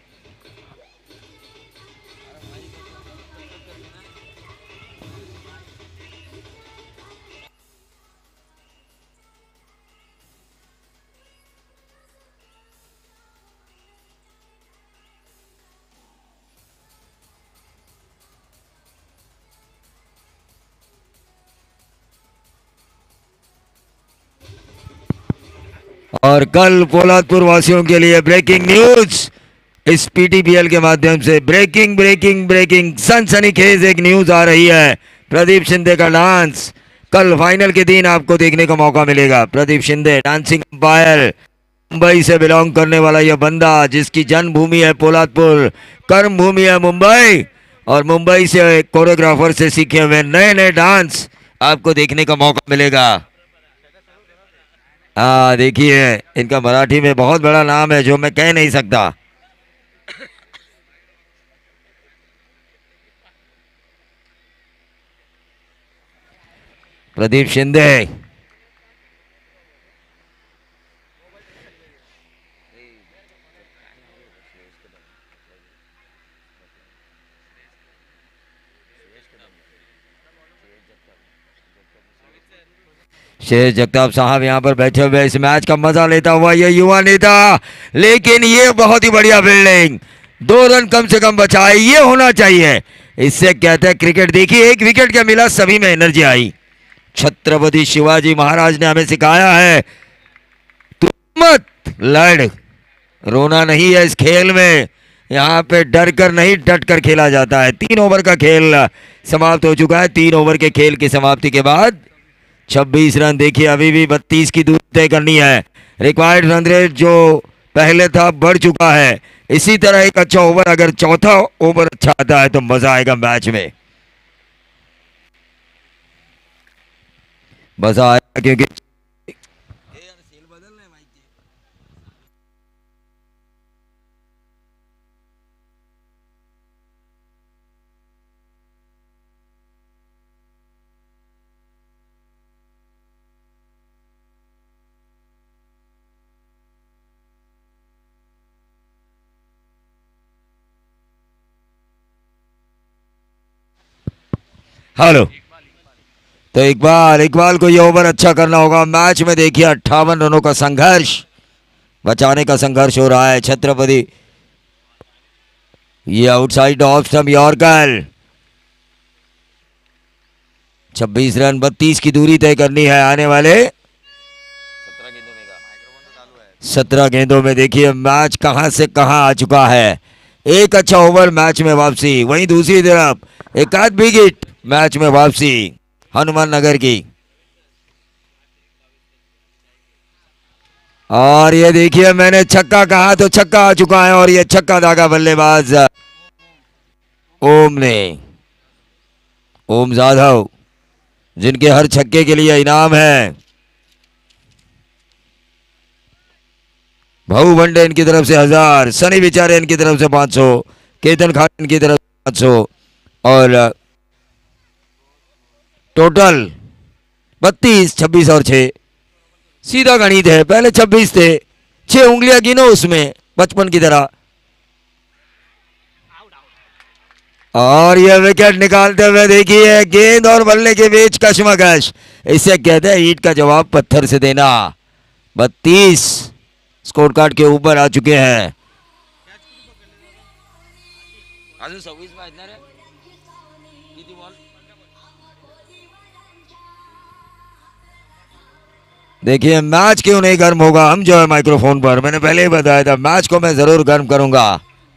S3: और कल पोलादपुर वासियों के लिए ब्रेकिंग न्यूज इस पीटीपीएल के माध्यम से, ब्रेकिंग ब्रेकिंग ब्रेकिंग सनसनीखेज एक न्यूज आ रही है। प्रदीप शिंदे का डांस कल फाइनल के दिन आपको देखने का मौका मिलेगा। प्रदीप शिंदे डांसिंग अंपायर, मुंबई से बिलोंग करने वाला यह बंदा जिसकी जन्मभूमि है पोलादपुर, कर्म भूमि है मुंबई, और मुंबई से कोरियोग्राफर से सीखे हुए नए नए डांस आपको देखने का मौका मिलेगा। हाँ देखिए इनका मराठी में बहुत बड़ा नाम है जो मैं कह नहीं सकता। प्रदीप शिंदे शेष जगताप साहब यहाँ पर बैठे हुए इस मैच का मजा लेता हुआ ये युवा नेता, लेकिन ये बहुत ही बढ़िया फील्डिंग, दो रन कम से कम बचाए, ये होना चाहिए, इससे कहते हैं क्रिकेट। देखिए एक विकेट क्या मिला, सभी में एनर्जी आई। छत्रपति शिवाजी महाराज ने हमें सिखाया है तुम मत लड़, रोना नहीं है इस खेल में, यहाँ पे डर कर नहीं डट कर खेला जाता है। तीन ओवर का खेल समाप्त हो चुका है। तीन ओवर के खेल की समाप्ति के बाद छब्बीस रन, देखिए अभी भी बत्तीस की दूरी तय करनी है। रिक्वायर्ड रन रेट जो पहले था बढ़ चुका है। इसी तरह एक अच्छा ओवर, अगर चौथा ओवर अच्छा आता है तो मजा आएगा मैच में, मजा आएगा क्योंकि हेलो, तो इकबाल इकबाल को ये ओवर अच्छा करना होगा। मैच में देखिए अट्ठावन रनों का संघर्ष, बचाने का संघर्ष हो रहा है। छत्रपति ये आउटसाइड ऑफ स्टंप यॉर्कर, छब्बीस रन, बत्तीस की दूरी तय करनी है आने वाले सत्रह गेंदों में। देखिए मैच कहां से कहां आ चुका है। एक अच्छा ओवर, मैच में वापसी। वहीं दूसरी तरफ एक आध विकेट, मैच में वापसी हनुमान नगर की। और ये देखिए मैंने छक्का कहा तो छक्का आ चुका है, और ये छक्का दागा बल्लेबाज ओम ने, ओम जाधव, जिनके हर छक्के के लिए इनाम है। भाऊ भंडे इनकी तरफ से हजार, सनी बिचारे इनकी तरफ से पांच सौ, केतन खान इनकी तरफ से पांच सौ, और टोटल बत्तीस, छब्बीस और छह, सीधा गणित है। पहले छब्बीस थे, छह उंगलियां गिनो उसमें बचपन की तरह। और यह विकेट निकालते हुए देखिए गेंद और बल्ले के बीच कशमकश, इसे कहते हैं ईंट का जवाब पत्थर से देना। बत्तीस स्कोर कार्ड के ऊपर आ चुके हैं। देखिए मैच क्यों नहीं गर्म होगा, हम जो है माइक्रोफोन पर, मैंने पहले ही बताया था मैच को मैं जरूर गर्म करूंगा।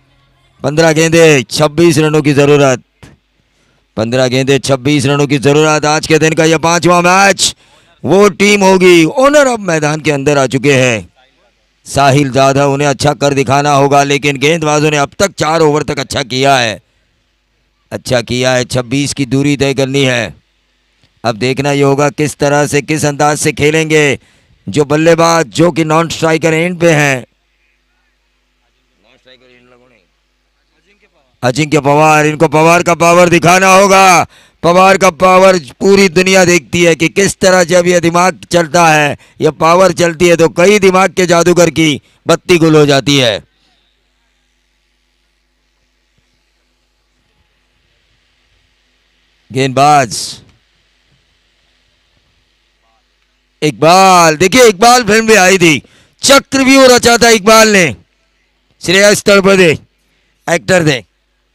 S3: पंद्रह गेंदे छब्बीस रनों की जरूरत, पंद्रह गेंदे छब्बीस रनों की जरूरत। आज के दिन का यह पांचवा मैच, वो टीम होगी ओनर अब मैदान के अंदर आ चुके हैं साहिल जाधव, उन्हें अच्छा कर दिखाना होगा, लेकिन गेंदबाजों ने अब तक चार ओवर तक अच्छा किया है, अच्छा किया है। छब्बीस की दूरी तय करनी है। अब देखना ये होगा किस तरह से, किस अंदाज से खेलेंगे जो बल्लेबाज, जो कि नॉन स्ट्राइकर एंड पे हैं। अजिंक्य पवार, इनको पवार का पावर दिखाना होगा। पवार का पावर पूरी दुनिया देखती है कि किस तरह जब यह दिमाग चलता है, यह पावर चलती है तो कई दिमाग के जादूगर की बत्ती गुल हो जाती है। गेंदबाज इकबाल, देखिए इकबाल फिल्म में आई थी, चक्रव्यूह रचा था इकबाल ने, श्रेयस तलपदे एक्टर थे,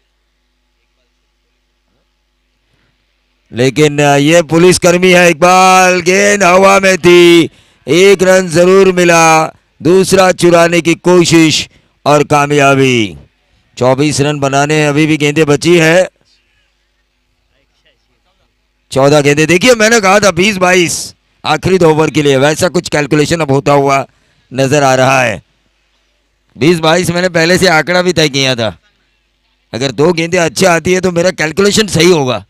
S3: लेकिन ये पुलिसकर्मी है इकबाल। गेंद हवा में थी, एक रन जरूर मिला, दूसरा चुराने की कोशिश और कामयाबी। चौबीस रन बनाने अभी भी गेंदें बची है, चौदह गेंदें। देखिए मैंने कहा था बीस बाईस आखिरी दो ओवर के लिए, वैसा कुछ कैलकुलेशन अब होता हुआ नजर आ रहा है। बीस बाईस मैंने पहले से आंकड़ा भी तय किया था, अगर दो गेंदें अच्छी आती है तो मेरा कैलकुलेशन सही होगा।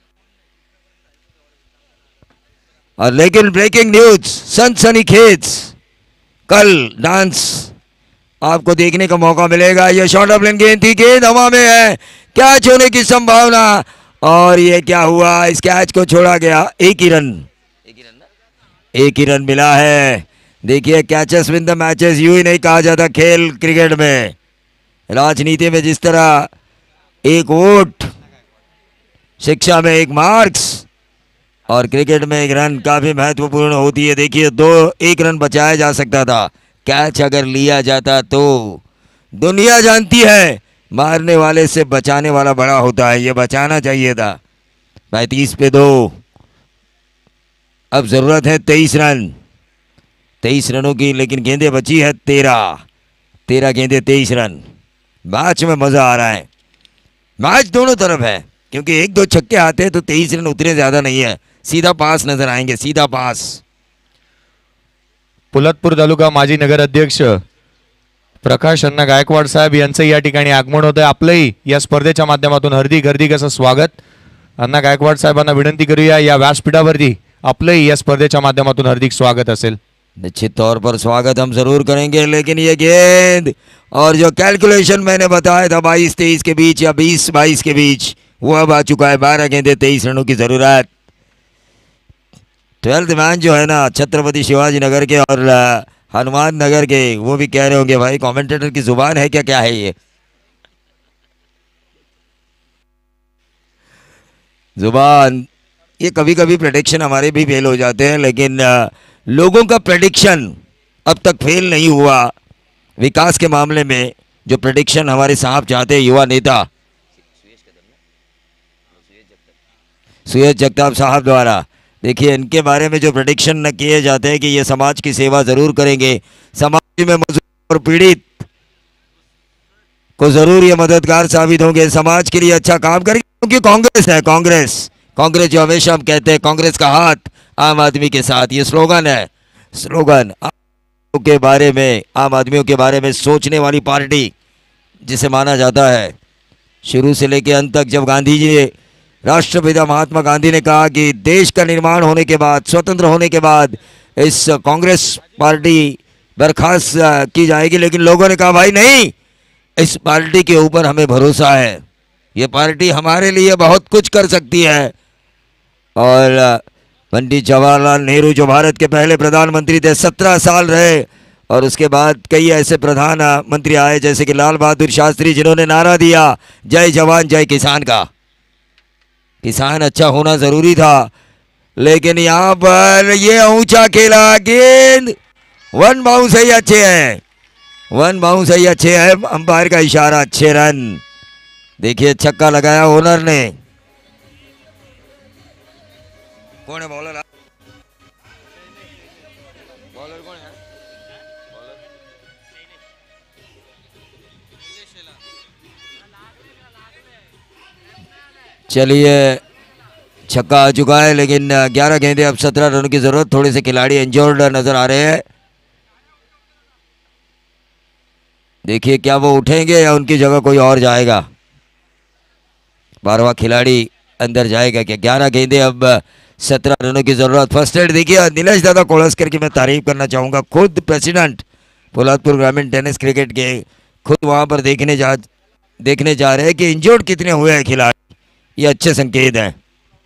S3: और लेकिन ब्रेकिंग न्यूज, सनसनीखेज, कल डांस आपको देखने का मौका मिलेगा। यह शॉर्ट ऑफ लेन गेंद थी, गेंद हवा में है, कैच होने की संभावना, और ये क्या हुआ, इस कैच को छोड़ा गया। एक ही रन, एक ही रन ना? एक ही रन मिला है। देखिए कैचेस विन द मैचेस, यूं ही नहीं कहा जाता खेल क्रिकेट में। राजनीति में जिस तरह एक वोट, शिक्षा में एक मार्क्स, और क्रिकेट में एक रन काफी महत्वपूर्ण होती है। देखिए दो एक रन बचाया जा सकता था, कैच अगर लिया जाता तो। दुनिया जानती है मारने वाले से बचाने वाला बड़ा होता है, ये बचाना चाहिए था। पैंतीस पे दो, अब जरूरत है तेईस रन, तेईस रनों की, लेकिन गेंदें बची है तेरह, तेरह गेंदें तेईस रन। मैच में मजा आ रहा है, मैच दोनों तरफ है, क्योंकि एक दो छक्के आते हैं तो तेईस रन उतने ज्यादा नहीं है, सीधा पास नजर आएंगे, सीधा पास।
S2: पोलादपूर तालुका माजी नगर अध्यक्ष प्रकाश अण्णा गायकवाड साहेब यांचं या ठिकाणी आगमन होतं आहे। आपलंही या स्पर्धेच्या माध्यमातून हार्दिक हार्दिक असं स्वागत। अण्णा गायकवाड साहेबांना विनंती करूया, या व्यासपीठावरती आपलंही या स्पर्धेच्या माध्यमातून हार्दिक स्वागत असेल।
S3: निश्चित तौर पर स्वागत हम जरूर करेंगे, लेकिन ये गेंद और जो कैलकुलेशन मैंने बताया था बाईस तेईस के बीच या बीस बाईस के बीच, वो अब आ चुका है। बारह गेंदे तेईस रनों की जरूरत। ट्वेल्थ मैन जो है ना छत्रपति शिवाजी नगर के और हनुमान नगर के, वो भी कह रहे होंगे भाई कमेंटेटर की जुबान है क्या, क्या है ये जुबान। ये कभी कभी प्रेडिक्शन हमारे भी फेल हो जाते हैं, लेकिन लोगों का प्रेडिक्शन अब तक फेल नहीं हुआ। विकास के मामले में जो प्रेडिक्शन हमारे साहब चाहते हैं, युवा नेता सुयश जगताप साहब द्वारा, देखिए इनके बारे में जो प्रेडिक्शन न किए जाते हैं कि ये समाज की सेवा जरूर करेंगे, समाज में मजदूर और पीड़ित को जरूर ये मददगार साबित होंगे, समाज के लिए अच्छा काम करेंगे, क्योंकि कांग्रेस है, कांग्रेस कांग्रेस जो हमेशा हम कहते हैं कांग्रेस का हाथ आम आदमी के साथ, ये स्लोगन है। स्लोगन आम के बारे में, आम आदमियों के बारे में सोचने वाली पार्टी जिसे माना जाता है। शुरू से लेकर अंत तक जब गांधी जी ने, राष्ट्रपिता महात्मा गांधी ने कहा कि देश का निर्माण होने के बाद, स्वतंत्र होने के बाद इस कांग्रेस पार्टी बर्खास्त की जाएगी, लेकिन लोगों ने कहा भाई नहीं, इस पार्टी के ऊपर हमें भरोसा है, ये पार्टी हमारे लिए बहुत कुछ कर सकती है। और पंडित जवाहरलाल नेहरू जो भारत के पहले प्रधानमंत्री थे, सत्रह साल रहे, और उसके बाद कई ऐसे प्रधानमंत्री आए जैसे कि लाल बहादुर शास्त्री, जिन्होंने नारा दिया जय जवान जय किसान का। किसान अच्छा होना जरूरी था, लेकिन यहाँ पर ये ऊंचा खेला, गेंद वन बाउंस ही अच्छे है, वन बाउंस ही अच्छे है, अंपायर का इशारा, अच्छे रन। देखिए छक्का लगाया ओनर ने। कौन है बॉलर? बॉलर कौन है? चलिए छक्का आ चुका है, लेकिन ग्यारह गेंदे, अब सत्रह रनों की जरूरत। थोड़े से खिलाड़ी इंजोर्ड नजर आ रहे हैं। देखिए क्या वो उठेंगे या उनकी जगह कोई और जाएगा। बारहवां खिलाड़ी अंदर जाएगा क्या? ग्यारह गेंदे, अब सत्रह रनों की जरूरत। फर्स्ट एड देखिए नीलेश दादा कोलस्कर की मैं तारीफ करना चाहूंगा, खुद प्रेसिडेंट पोलादपुर ग्रामीण टेनिस क्रिकेट के, खुद वहां पर देखने जा देखने जा रहे हैं कि इंजोर्ड कितने हुए हैं खिलाड़ी। ये अच्छे संकेत है,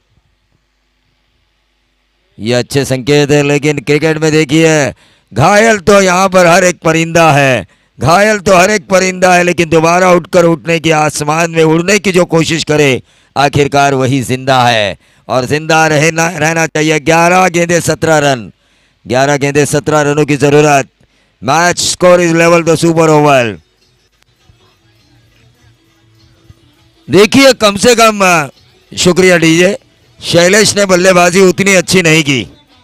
S3: ये अच्छे संकेत है। लेकिन क्रिकेट में देखिए घायल तो यहाँ पर हर एक परिंदा है, घायल तो हर एक परिंदा है, लेकिन दोबारा उठकर उठने की, आसमान में उड़ने की जो कोशिश करे, आखिरकार वही जिंदा है और जिंदा रहना रहना चाहिए। ग्यारह गेंदे सत्रह रन, ग्यारह गेंदे सत्रह रनों की जरूरत। Match score is level the super over. देखिए कम से कम, शुक्रिया डीजे, शैलेश ने बल्लेबाजी उतनी अच्छी नहीं की।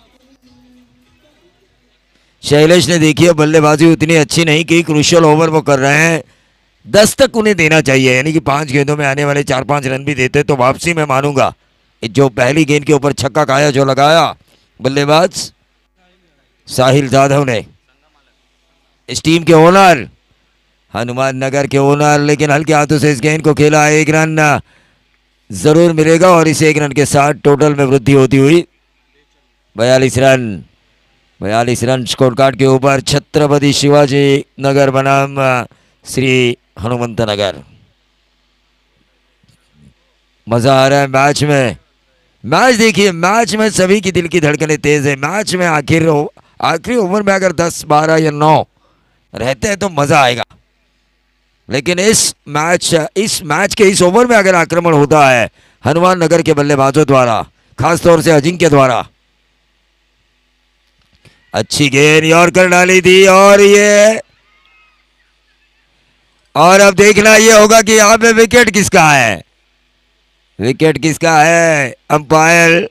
S3: शैलेश ने देखिए बल्लेबाजी उतनी अच्छी नहीं की। क्रूशियल ओवर वो कर रहे हैं, दस तक उन्हें देना चाहिए, यानी कि पांच गेंदों में आने वाले चार पांच रन भी देते तो वापसी में मानूंगा। जो पहली गेंद के ऊपर छक्का खाया, जो लगाया बल्लेबाज साहिल जाधव ने, इस टीम के ओनर, हनुमान नगर के ओनर, लेकिन हल्के हाथों से इस गेंद को खेला। एक रन जरूर मिलेगा और इस एक रन के साथ टोटल में वृद्धि होती हुई बयालीस रन, बयालीस रन स्कोर कार्ड के ऊपर छत्रपति शिवाजी नगर बनाम श्री हनुमंत नगर। मजा आ रहा है मैच में। मैच देखिए, मैच में सभी की दिल की धड़कनें तेज है। मैच में आखिर आखिरी ओवर में अगर दस बारह या नौ रहते हैं तो मजा आएगा, लेकिन इस मैच इस मैच के इस ओवर में अगर आक्रमण होता है हनुमान नगर के बल्लेबाजों द्वारा, खासतौर से अजिंक्य द्वारा, अच्छी गेंद और कर डाली थी। और ये और अब देखना ये होगा कि यहां पे विकेट किसका है, विकेट किसका है। अंपायर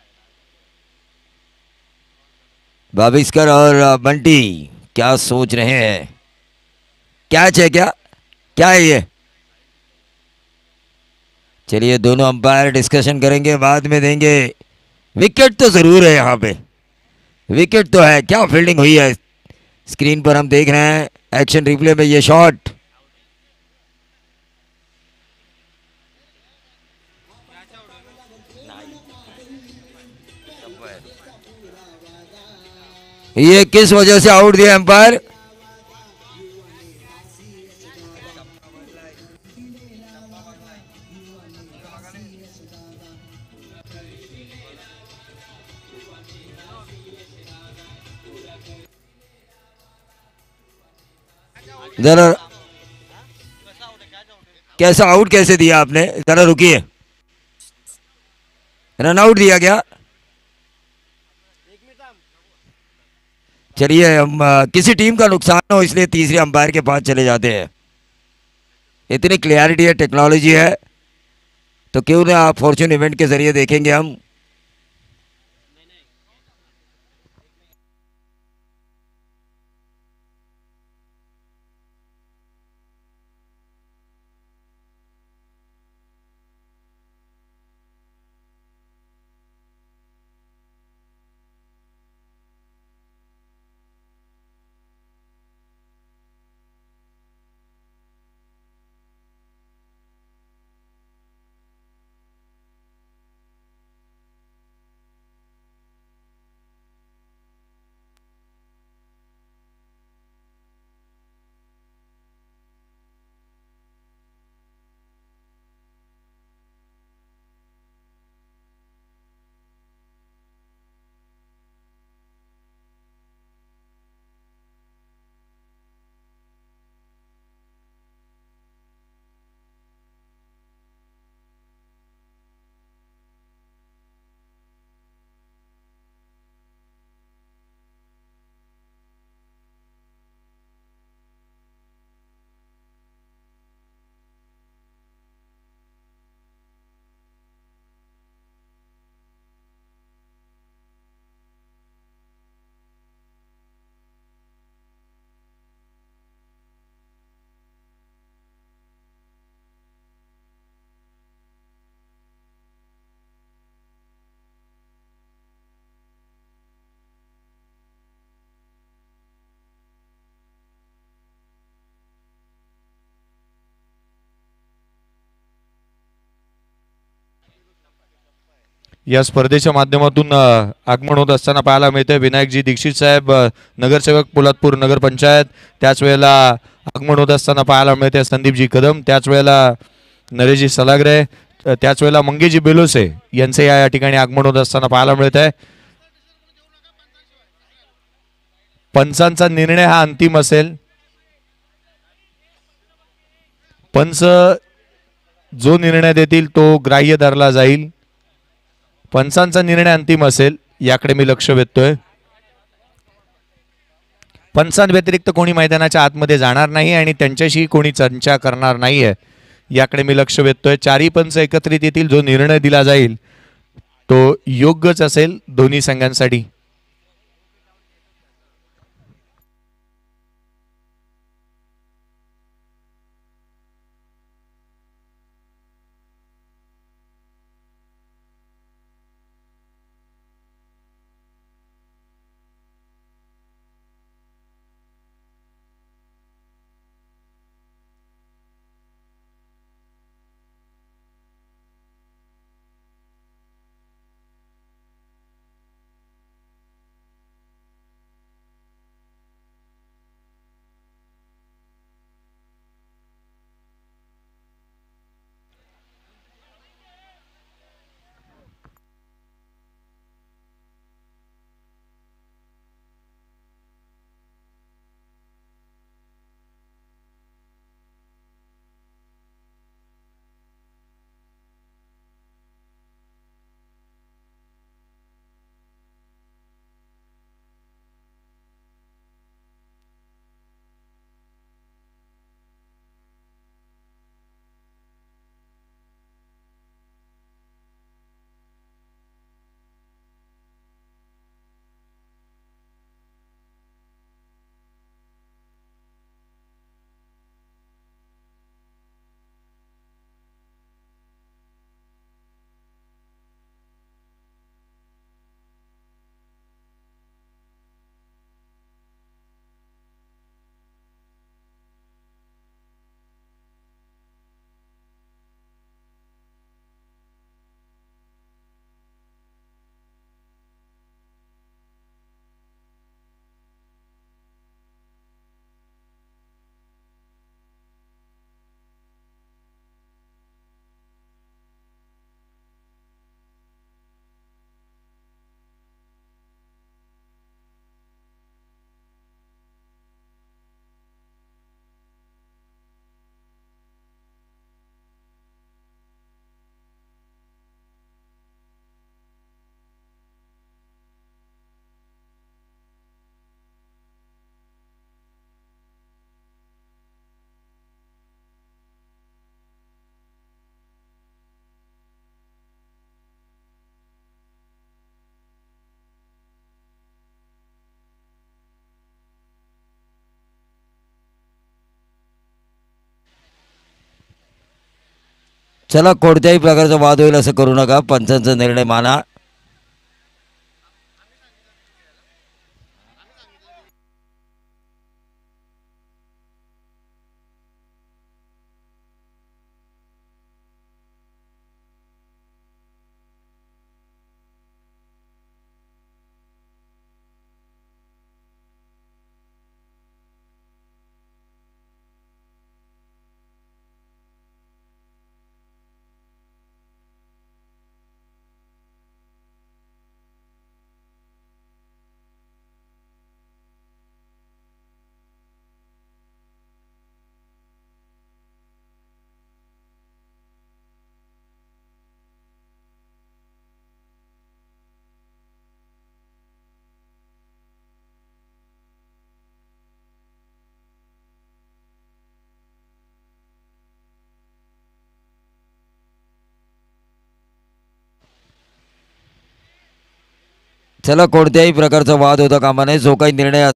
S3: बाविस्कर और बंटी क्या सोच रहे हैं, कैच है क्या, क्या है ये? चलिए दोनों अंपायर डिस्कशन करेंगे, बाद में देंगे। विकेट तो जरूर है यहाँ पे, विकेट तो है। क्या फील्डिंग हुई है, स्क्रीन पर हम देख रहे हैं एक्शन रिप्ले में ये शॉट। ये किस वजह से आउट दिया अंपायर? जरा कैसा आउट कैसे दिया आपने, जरा रुकिए। रन आउट दिया गया। चलिए हम किसी टीम का नुकसान हो इसलिए तीसरे अंपायर के पास चले जाते हैं। इतनी क्लियरिटी है, टेक्नोलॉजी है, तो क्यों ना आप फॉर्च्यून इवेंट के जरिए देखेंगे हम।
S2: या स्पर्धेच्या माध्यमातून अ, आगमन होत असताना पाहायला मिळते विनायकजी दीक्षित साहेब, अ, नगरसेवक पोलादपूर नगरपंचायत. त्याच वेळेला आगमन होत असताना पाहायला मिळते संदीपजी कदम, त्याच वेळेला नरेशजी सलागरे, अ, त्याच वेळेला मंगेजी बेलोसे यांचे या या ठिकाणी आगमन होत असताना पाहायला मिळत आहे. पंचांचा निर्णय हा अंतिम असेल. पंच जो निर्णय देतील तो ग्राह्य धरला जाईल. पंचांचा निर्णय अंतिम असेल याकडे मी लक्ष वेधतोय. पंचांव्यतिरिक्त कोणी मैदानाच्या आतमध्ये जाणार नाही आणि त्यांच्याशी कोणी चर्चा करणार नाहीये याकडे मी लक्ष वेधतोय. चारही पंच एकत्रित येतील, जो निर्णय दिला जाईल तो योग्यच असेल दोन्ही संघांसाठी.
S3: चला, कोणत्याही प्रकारचा वाद होईल असं करू नका. पंचांचा निर्णय माना. चला, कोणत्याही प्रकारचा वाद होता कामा नये. जो काही निर्णय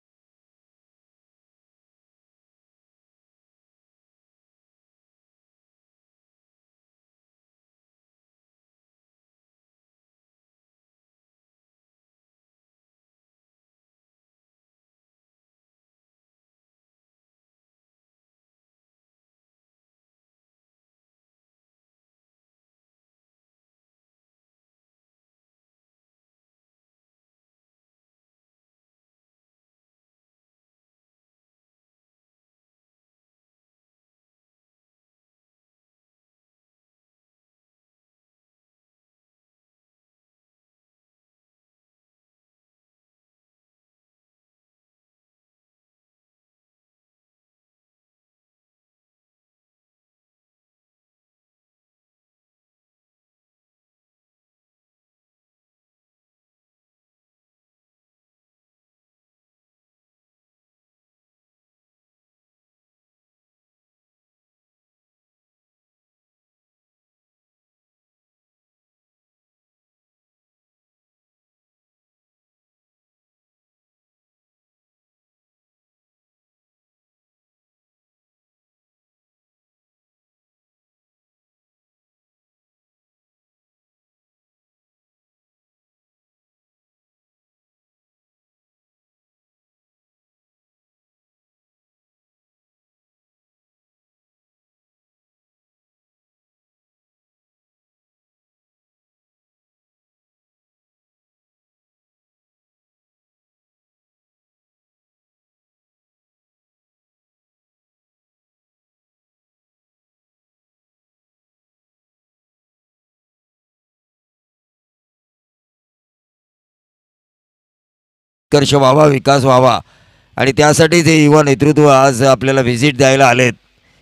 S3: उत्कर्ष व्हावा, विकास व्हावा आणि त्यासाठीच हे युवा नेतृत्व आज आपल्याला व्हिजिट द्यायला आलेत.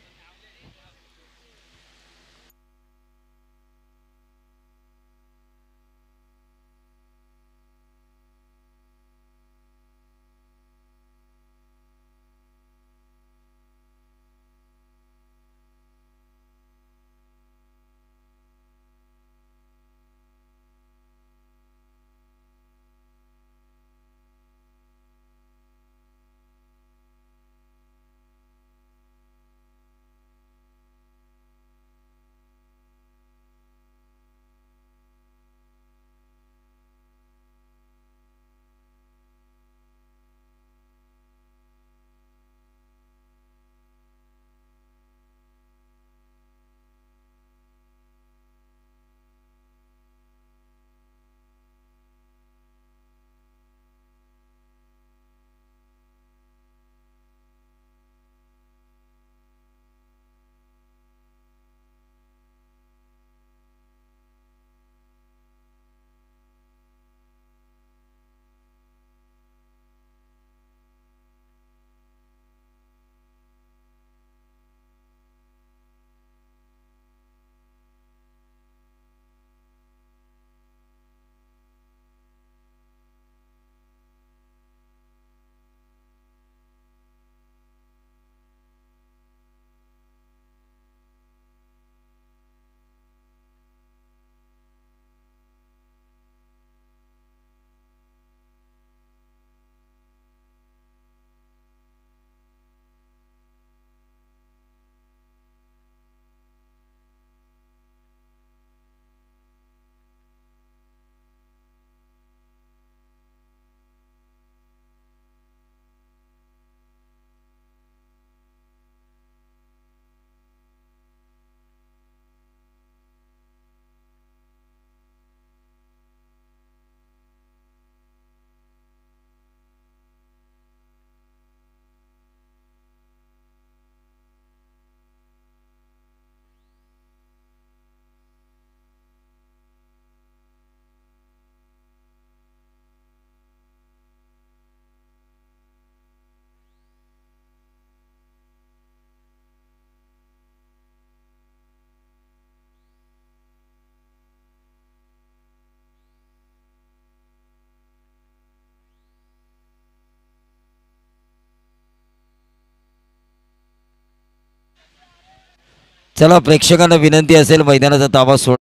S3: चला, प्रेक्षकांना विनंती असेल मैदानाचा ताबा सोड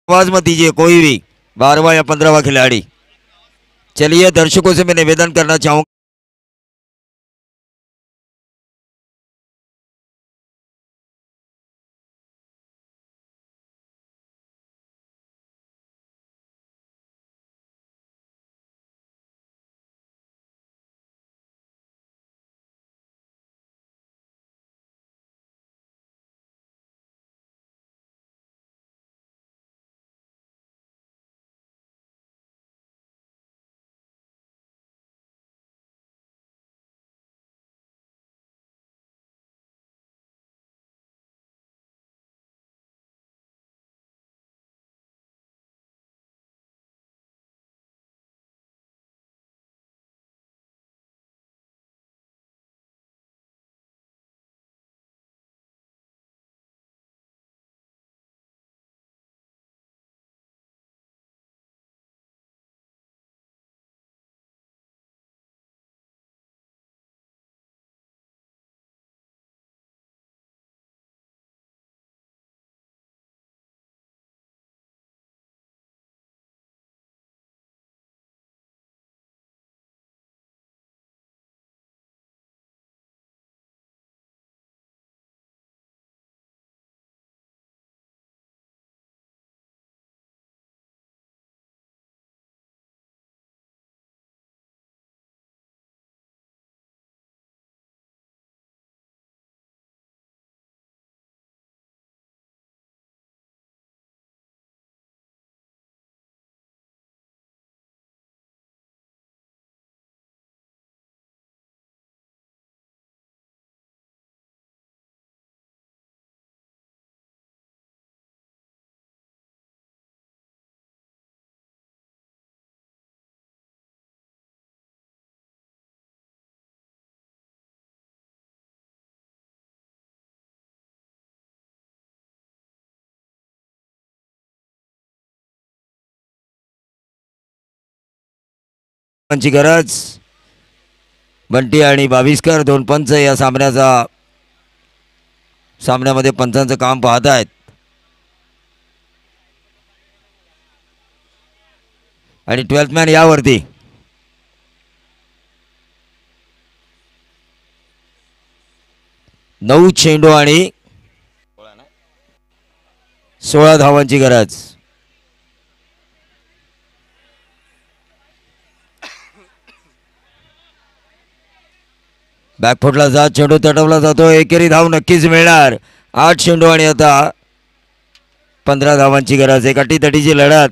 S3: आवाज मत दीजिए कोई भी, बारहवा या पंद्रहवा खिलाड़ी। चलिए दर्शकों से मैं निवेदन करना चाहूंगा, पंची गरज बंटी आणि बाविस्कर दोन पंच या सामन्याचा सामन्यामध्ये पंचांचं काम पाहत आहेत आणि ट्वेल्थ मॅन यावरती नऊ चेंडू आणि सोळा धावांची गरज। बॅकफुटला जात चेंडू तटवला जातो, एकेरी धाव नक्कीच मिळणार। आठ चेंडू आणि आता पंधरा धावांची गरज, एक अटीतटीची लढत।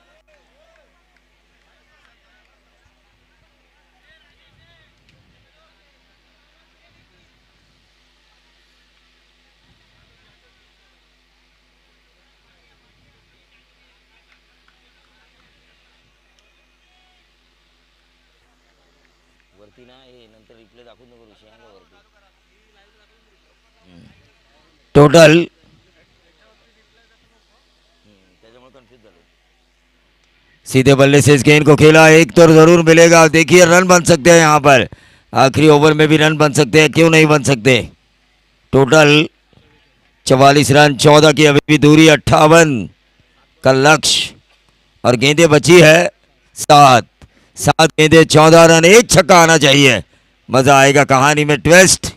S3: टोटल सीधे बल्ले से इस गेंद को खेला, एक तो जरूर मिलेगा। देखिए रन बन सकते हैं यहाँ पर, आखिरी ओवर में भी रन बन सकते हैं, क्यों नहीं बन सकते। टोटल चवालीस रन, चौदह की अभी भी दूरी, अट्ठावन का लक्ष्य और गेंदें बची है सात। सात गेंदें, चौदह रन, एक छक्का आना चाहिए, मजा आएगा कहानी में ट्विस्ट।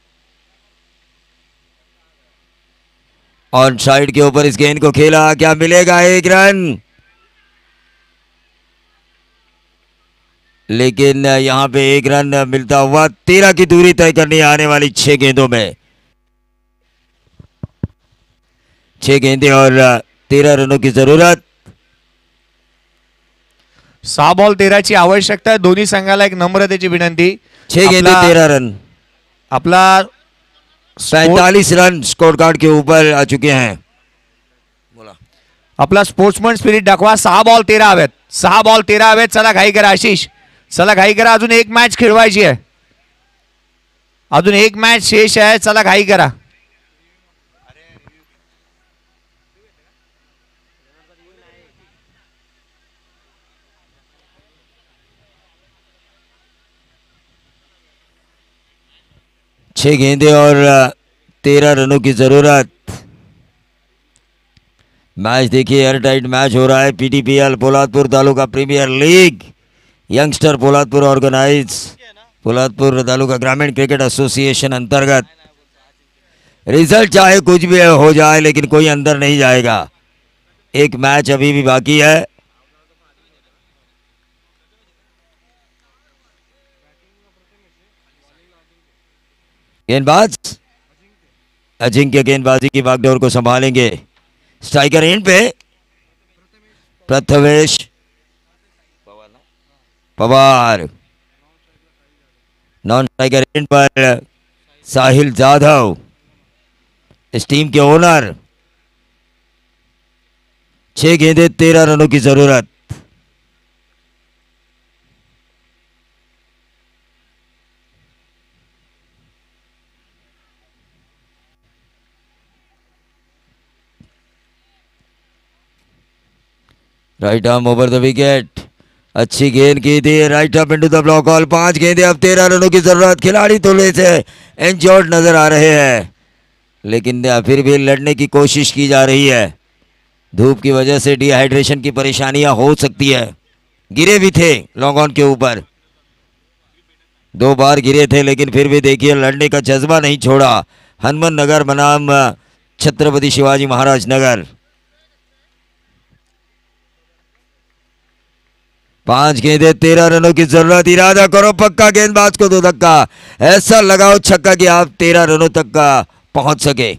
S3: ऑन साइड के ऊपर इस गेंद को खेला, क्या मिलेगा, एक रन। लेकिन यहां पे एक रन मिलता हुआ, तेरह की दूरी तय करनी आने वाली छह गेंदों में। छह गेंदें और तेरह रनों की जरूरत।
S2: सहा बॉल तेराची आवश्यकता आहे दोन्ही संघाला, एक नम्रतेची विनंती।
S3: छह गेंदें तेरह रन,
S2: आपला
S3: पैंतालीस रन स्कोर कार्ड के ऊपर आ चुके हैं। बोला
S2: आपला स्पोर्ट्समन स्पिरिट दाखवा। सहा बॉल तेरा हवेत, सहा बॉल तेरा हवेत, चला घाई करा आशिष, चला घाई करा, अजून एक मॅच खेळवायची आहे, अजून एक मॅच शेष आहे, चला घाई करा।
S3: छह गेंदें और तेरह रनों की जरूरत। मैच देखिए, एयर टाइट मैच हो रहा है। PTPL Poladpur Taluka premier league, youngster Poladpur organise, Poladpur Taluka ग्रामीण क्रिकेट एसोसिएशन अंतर्गत। रिजल्ट चाहे कुछ भी हो जाए लेकिन कोई अंदर नहीं जाएगा। एक मैच अभी भी बाकी है। गेंदबाज अजिंक्य गेंदबाजी की बागडोर को संभालेंगे। स्ट्राइकर एंड पे Prathamesh Pawar, non striker end पर साहिल जाधव, इस टीम के ओनर। छह गेंदे तेरह रनों की जरूरत। Right arm over the wicket, अच्छी गेंद की थी, right up into the block hole. पांच गेंदे, अब तेरह रनों की जरूरत। खिलाड़ी थोड़े से इंजर्ड नजर आ रहे हैं लेकिन फिर भी लड़ने की कोशिश की जा रही है। धूप की वजह से डिहाइड्रेशन की परेशानियां हो सकती है। गिरे भी थे लॉन्ग ऑन के ऊपर, दो बार गिरे थे लेकिन फिर भी देखिए लड़ने का जज्बा नहीं छोड़ा। हनुमान नगर बनाम छत्रपति शिवाजी महाराज नगर। पांच गेंदे तेरह रनों की जरूरत। इरादा करो पक्का, गेंदबाज को दो धक्का, ऐसा लगाओ छक्का कि आप तेरह रनों तक का पहुंच सके।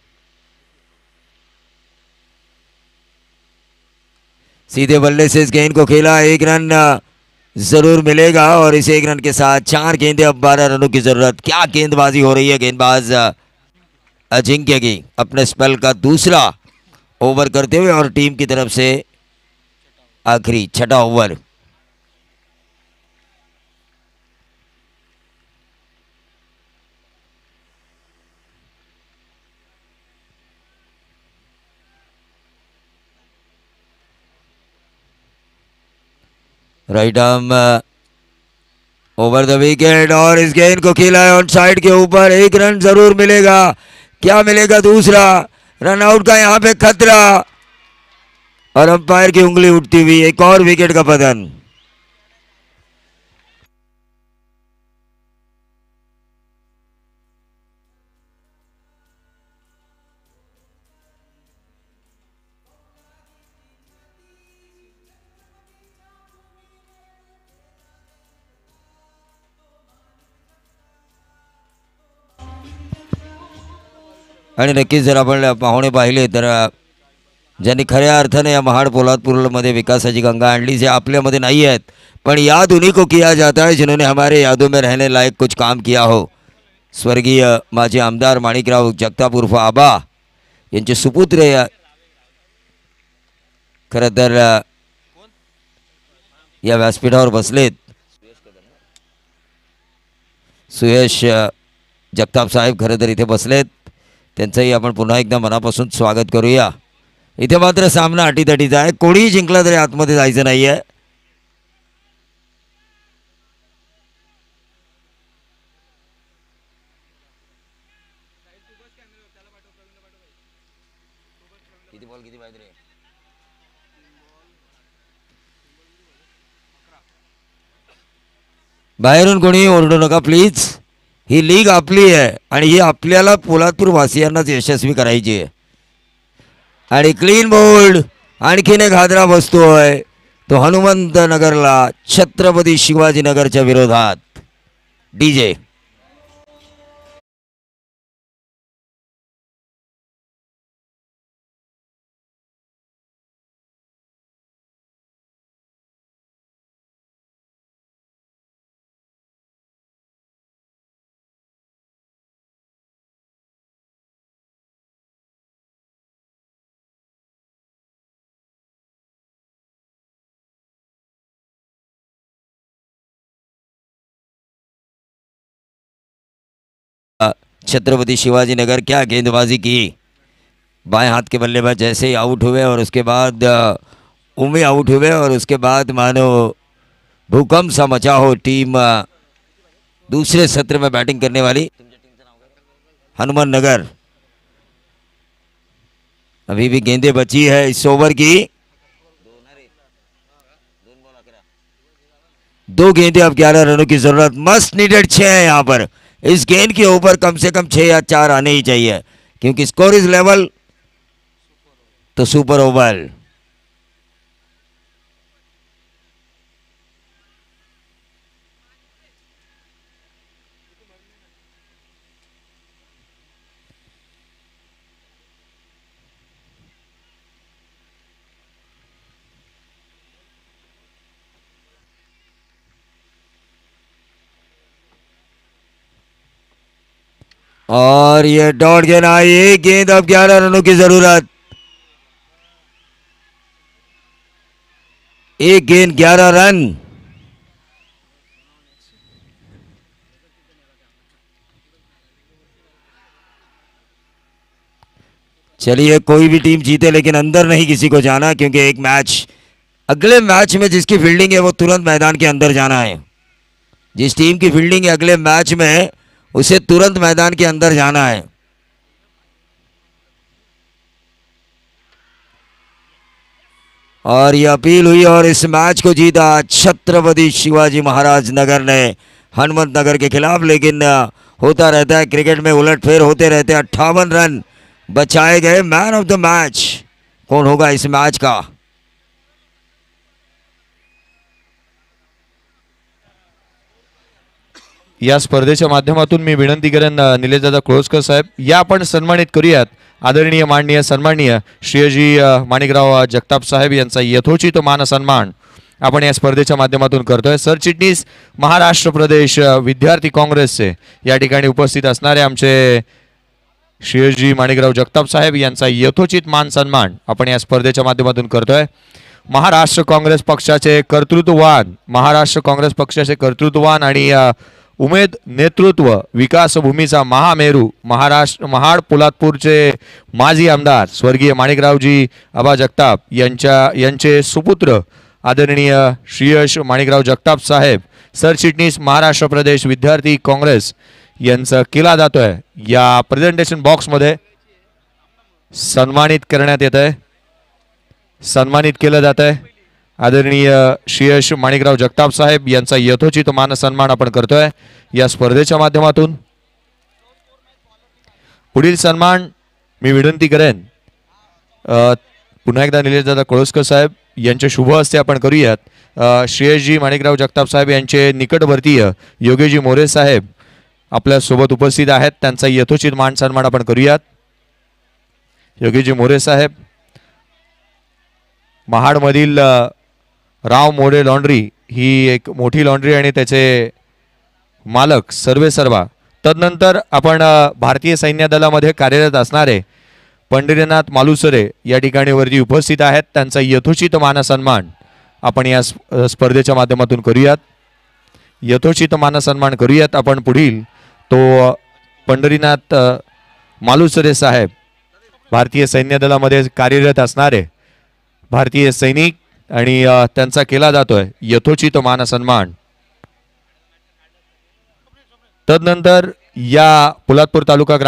S3: सीधे बल्ले से इस गेंद को खेला, एक रन जरूर मिलेगा और इस एक रन के साथ चार गेंदे, अब बारह रनों की जरूरत। क्या गेंदबाजी हो रही है गेंदबाज अजिंक्य की, अपने स्पेल का दूसरा ओवर करते हुए और टीम की तरफ से आखिरी छठा over. Right arm over the wicket और इस गेंद को खेला है ऑन साइड के ऊपर। एक रन जरूर मिलेगा, क्या मिलेगा? दूसरा रन आउट का यहां पे खतरा और अंपायर की उंगली उठती हुई एक और विकेट का पतन। आणि नक्कीच जर आपण पाहुणे पाहिले तर ज्यांनी खऱ्या अर्थाने या महाड पोलादपूरमध्ये विकासाची गंगा आणली, जे आपल्यामध्ये नहीं आहेत, पण याद उन्हीं को किया जाता है जिन्होंने हमारे यादों में रहने लायक कुछ काम किया हो। स्वर्गीय माजी आमदार माणिकराव जगताप उर्फ आबा यांचे सुपुत्र या खरं तर या व्यासपीठावर बसलेत। सुयश जगताप साहेब खरं तर इथे बसलेत, त्यांचंही आपण पुन्हा एकदा मनापासून स्वागत करूया। इथे मात्र सामना अटीतटीचा आहे, कोणीही जिंकला तरी आतमध्ये जायचं नाहीये। किती बॉल किती पाहिजे रे? बाहेरून कोणी ओरडू नका प्लीज, ही लीग आपली आहे आणि ही आपल्याला पोलादपूर वासियांनाच यशस्वी करायची आहे। आणि क्लीन बोल्ड, आणखीन एक हादरा बसतोय तो हनुमंत नगरला छत्रपती शिवाजी नगरच्या विरोधात। डीजे छत्रपति शिवाजी नगर क्या गेंदबाजी की। बाएं हाथ के बल्लेबाज जैसे ही आउट हुए और उसके बाद उमे आउट हुए और उसके बाद मानो भूकंप सा मचा हो। टीम दूसरे सत्र में बैटिंग करने वाली हनुमान नगर अभी भी गेंदें बची है इस ओवर की, दो गेंदें, अब ग्यारह रनों की जरूरत, मस्ट नीडेड छह है यहाँ पर। इस गेंद के ऊपर कम से कम छह या चार आने ही चाहिए क्योंकि स्कोर इज लेवल तो सुपर ओवर। और ये डॉट गेंद आई, एक गेंद, अब ग्यारह रनों की जरूरत, एक गेंद ग्यारह रन। चलिए कोई भी टीम जीते लेकिन अंदर नहीं किसी को जाना क्योंकि एक मैच, अगले मैच में जिसकी फील्डिंग है वो तुरंत मैदान के अंदर जाना है। जिस टीम की फील्डिंग है अगले मैच में उसे तुरंत मैदान के अंदर जाना है। और ये अपील हुई और इस मैच को जीता छत्रपति शिवाजी महाराज नगर ने हनुमत नगर के खिलाफ। लेकिन होता रहता है क्रिकेट में, उलटफेर होते रहते हैं। अट्ठावन रन बचाए गए। मैन ऑफ द मैच कौन होगा इस मैच का?
S2: या स्पर्धेच्या माध्यमातून मी विनंती करेन निलेशदादा कोळसकर साहेब, या आपण सन्मानित करूयात आदरणीय माननीय सन्माननीय श्रीजी माणिकराव जगताप साहेब यांचा यथोचित मान सन्मान आपण या स्पर्धेच्या माध्यमातून करतोय। सरचिटणीस महाराष्ट्र प्रदेश विद्यार्थी काँग्रेसचे या ठिकाणी उपस्थित असणारे आमचे श्रीजी माणिकराव जगताप साहेब यांचा यथोचित मान सन्मान आपण या स्पर्धेच्या माध्यमातून करतोय। महाराष्ट्र काँग्रेस पक्षाचे कर्तृत्ववान महाराष्ट्र काँग्रेस पक्षाचे कर्तृत्ववान आणि उमेद नेतृत्व विकास भूमीचा महामेरू महाराष्ट्र महाड पोलादपूरचे माजी आमदार स्वर्गीय माणिकरावजी आबा जगताप यांच्या यांचे सुपुत्र आदरणीय श्रीयश माणिकराव जगताप साहेब सरचिटणीस महाराष्ट्र प्रदेश विद्यार्थी काँग्रेस यांचा केला जातोय या प्रेझेंटेशन बॉक्स मध्ये सन्मानित करण्यात येत आहे। सन्मानित केलं जात आहे आदरणीय श्रीयश माणिकराव जगताप साहेब यांचा यथोचित मान सन्मान आपण करतोय या स्पर्धेच्या माध्यमातून। पुढील सन्मान मी विनंती करेन पुन्हा एकदा निलेशदादा कोळसकर साहेब यांच्या शुभ हस्ते आपण करूयात। श्रीयशजी माणिकराव जगताप साहेब यांचे निकटवर्तीय योगेशजी मोरे साहेब आपल्या सोबत उपस्थित आहेत, त्यांचा यथोचित मान सन्मान आपण करूयात। योगेशजी मोरे साहेब महाड मधील राव मोरे लॉन्ड्री ही एक मोठी लॉन्ड्री आणि त्याचे मालक सर्वे सर्वा। तदनंतर आपण भारतीय सैन्य दलामध्ये कार्यरत असणारे पंढरीनाथ मालुसरे या ठिकाणी वरती उपस्थित आहेत, त्यांचा यथोचित मान सन्मान आपण या स्पर्धेच्या माध्यमातून करूयात। यथोचित मान सन्मान करूयात आपण। पुढील तो पंढरीनाथ मालुसरे साहेब भारतीय सैन्य दलामध्ये कार्यरत असणारे भारतीय सैनिक आणि त्यांचा केला जातोय यथोचित मान सन्मान। तदनंतर या पोलादपूर तालुका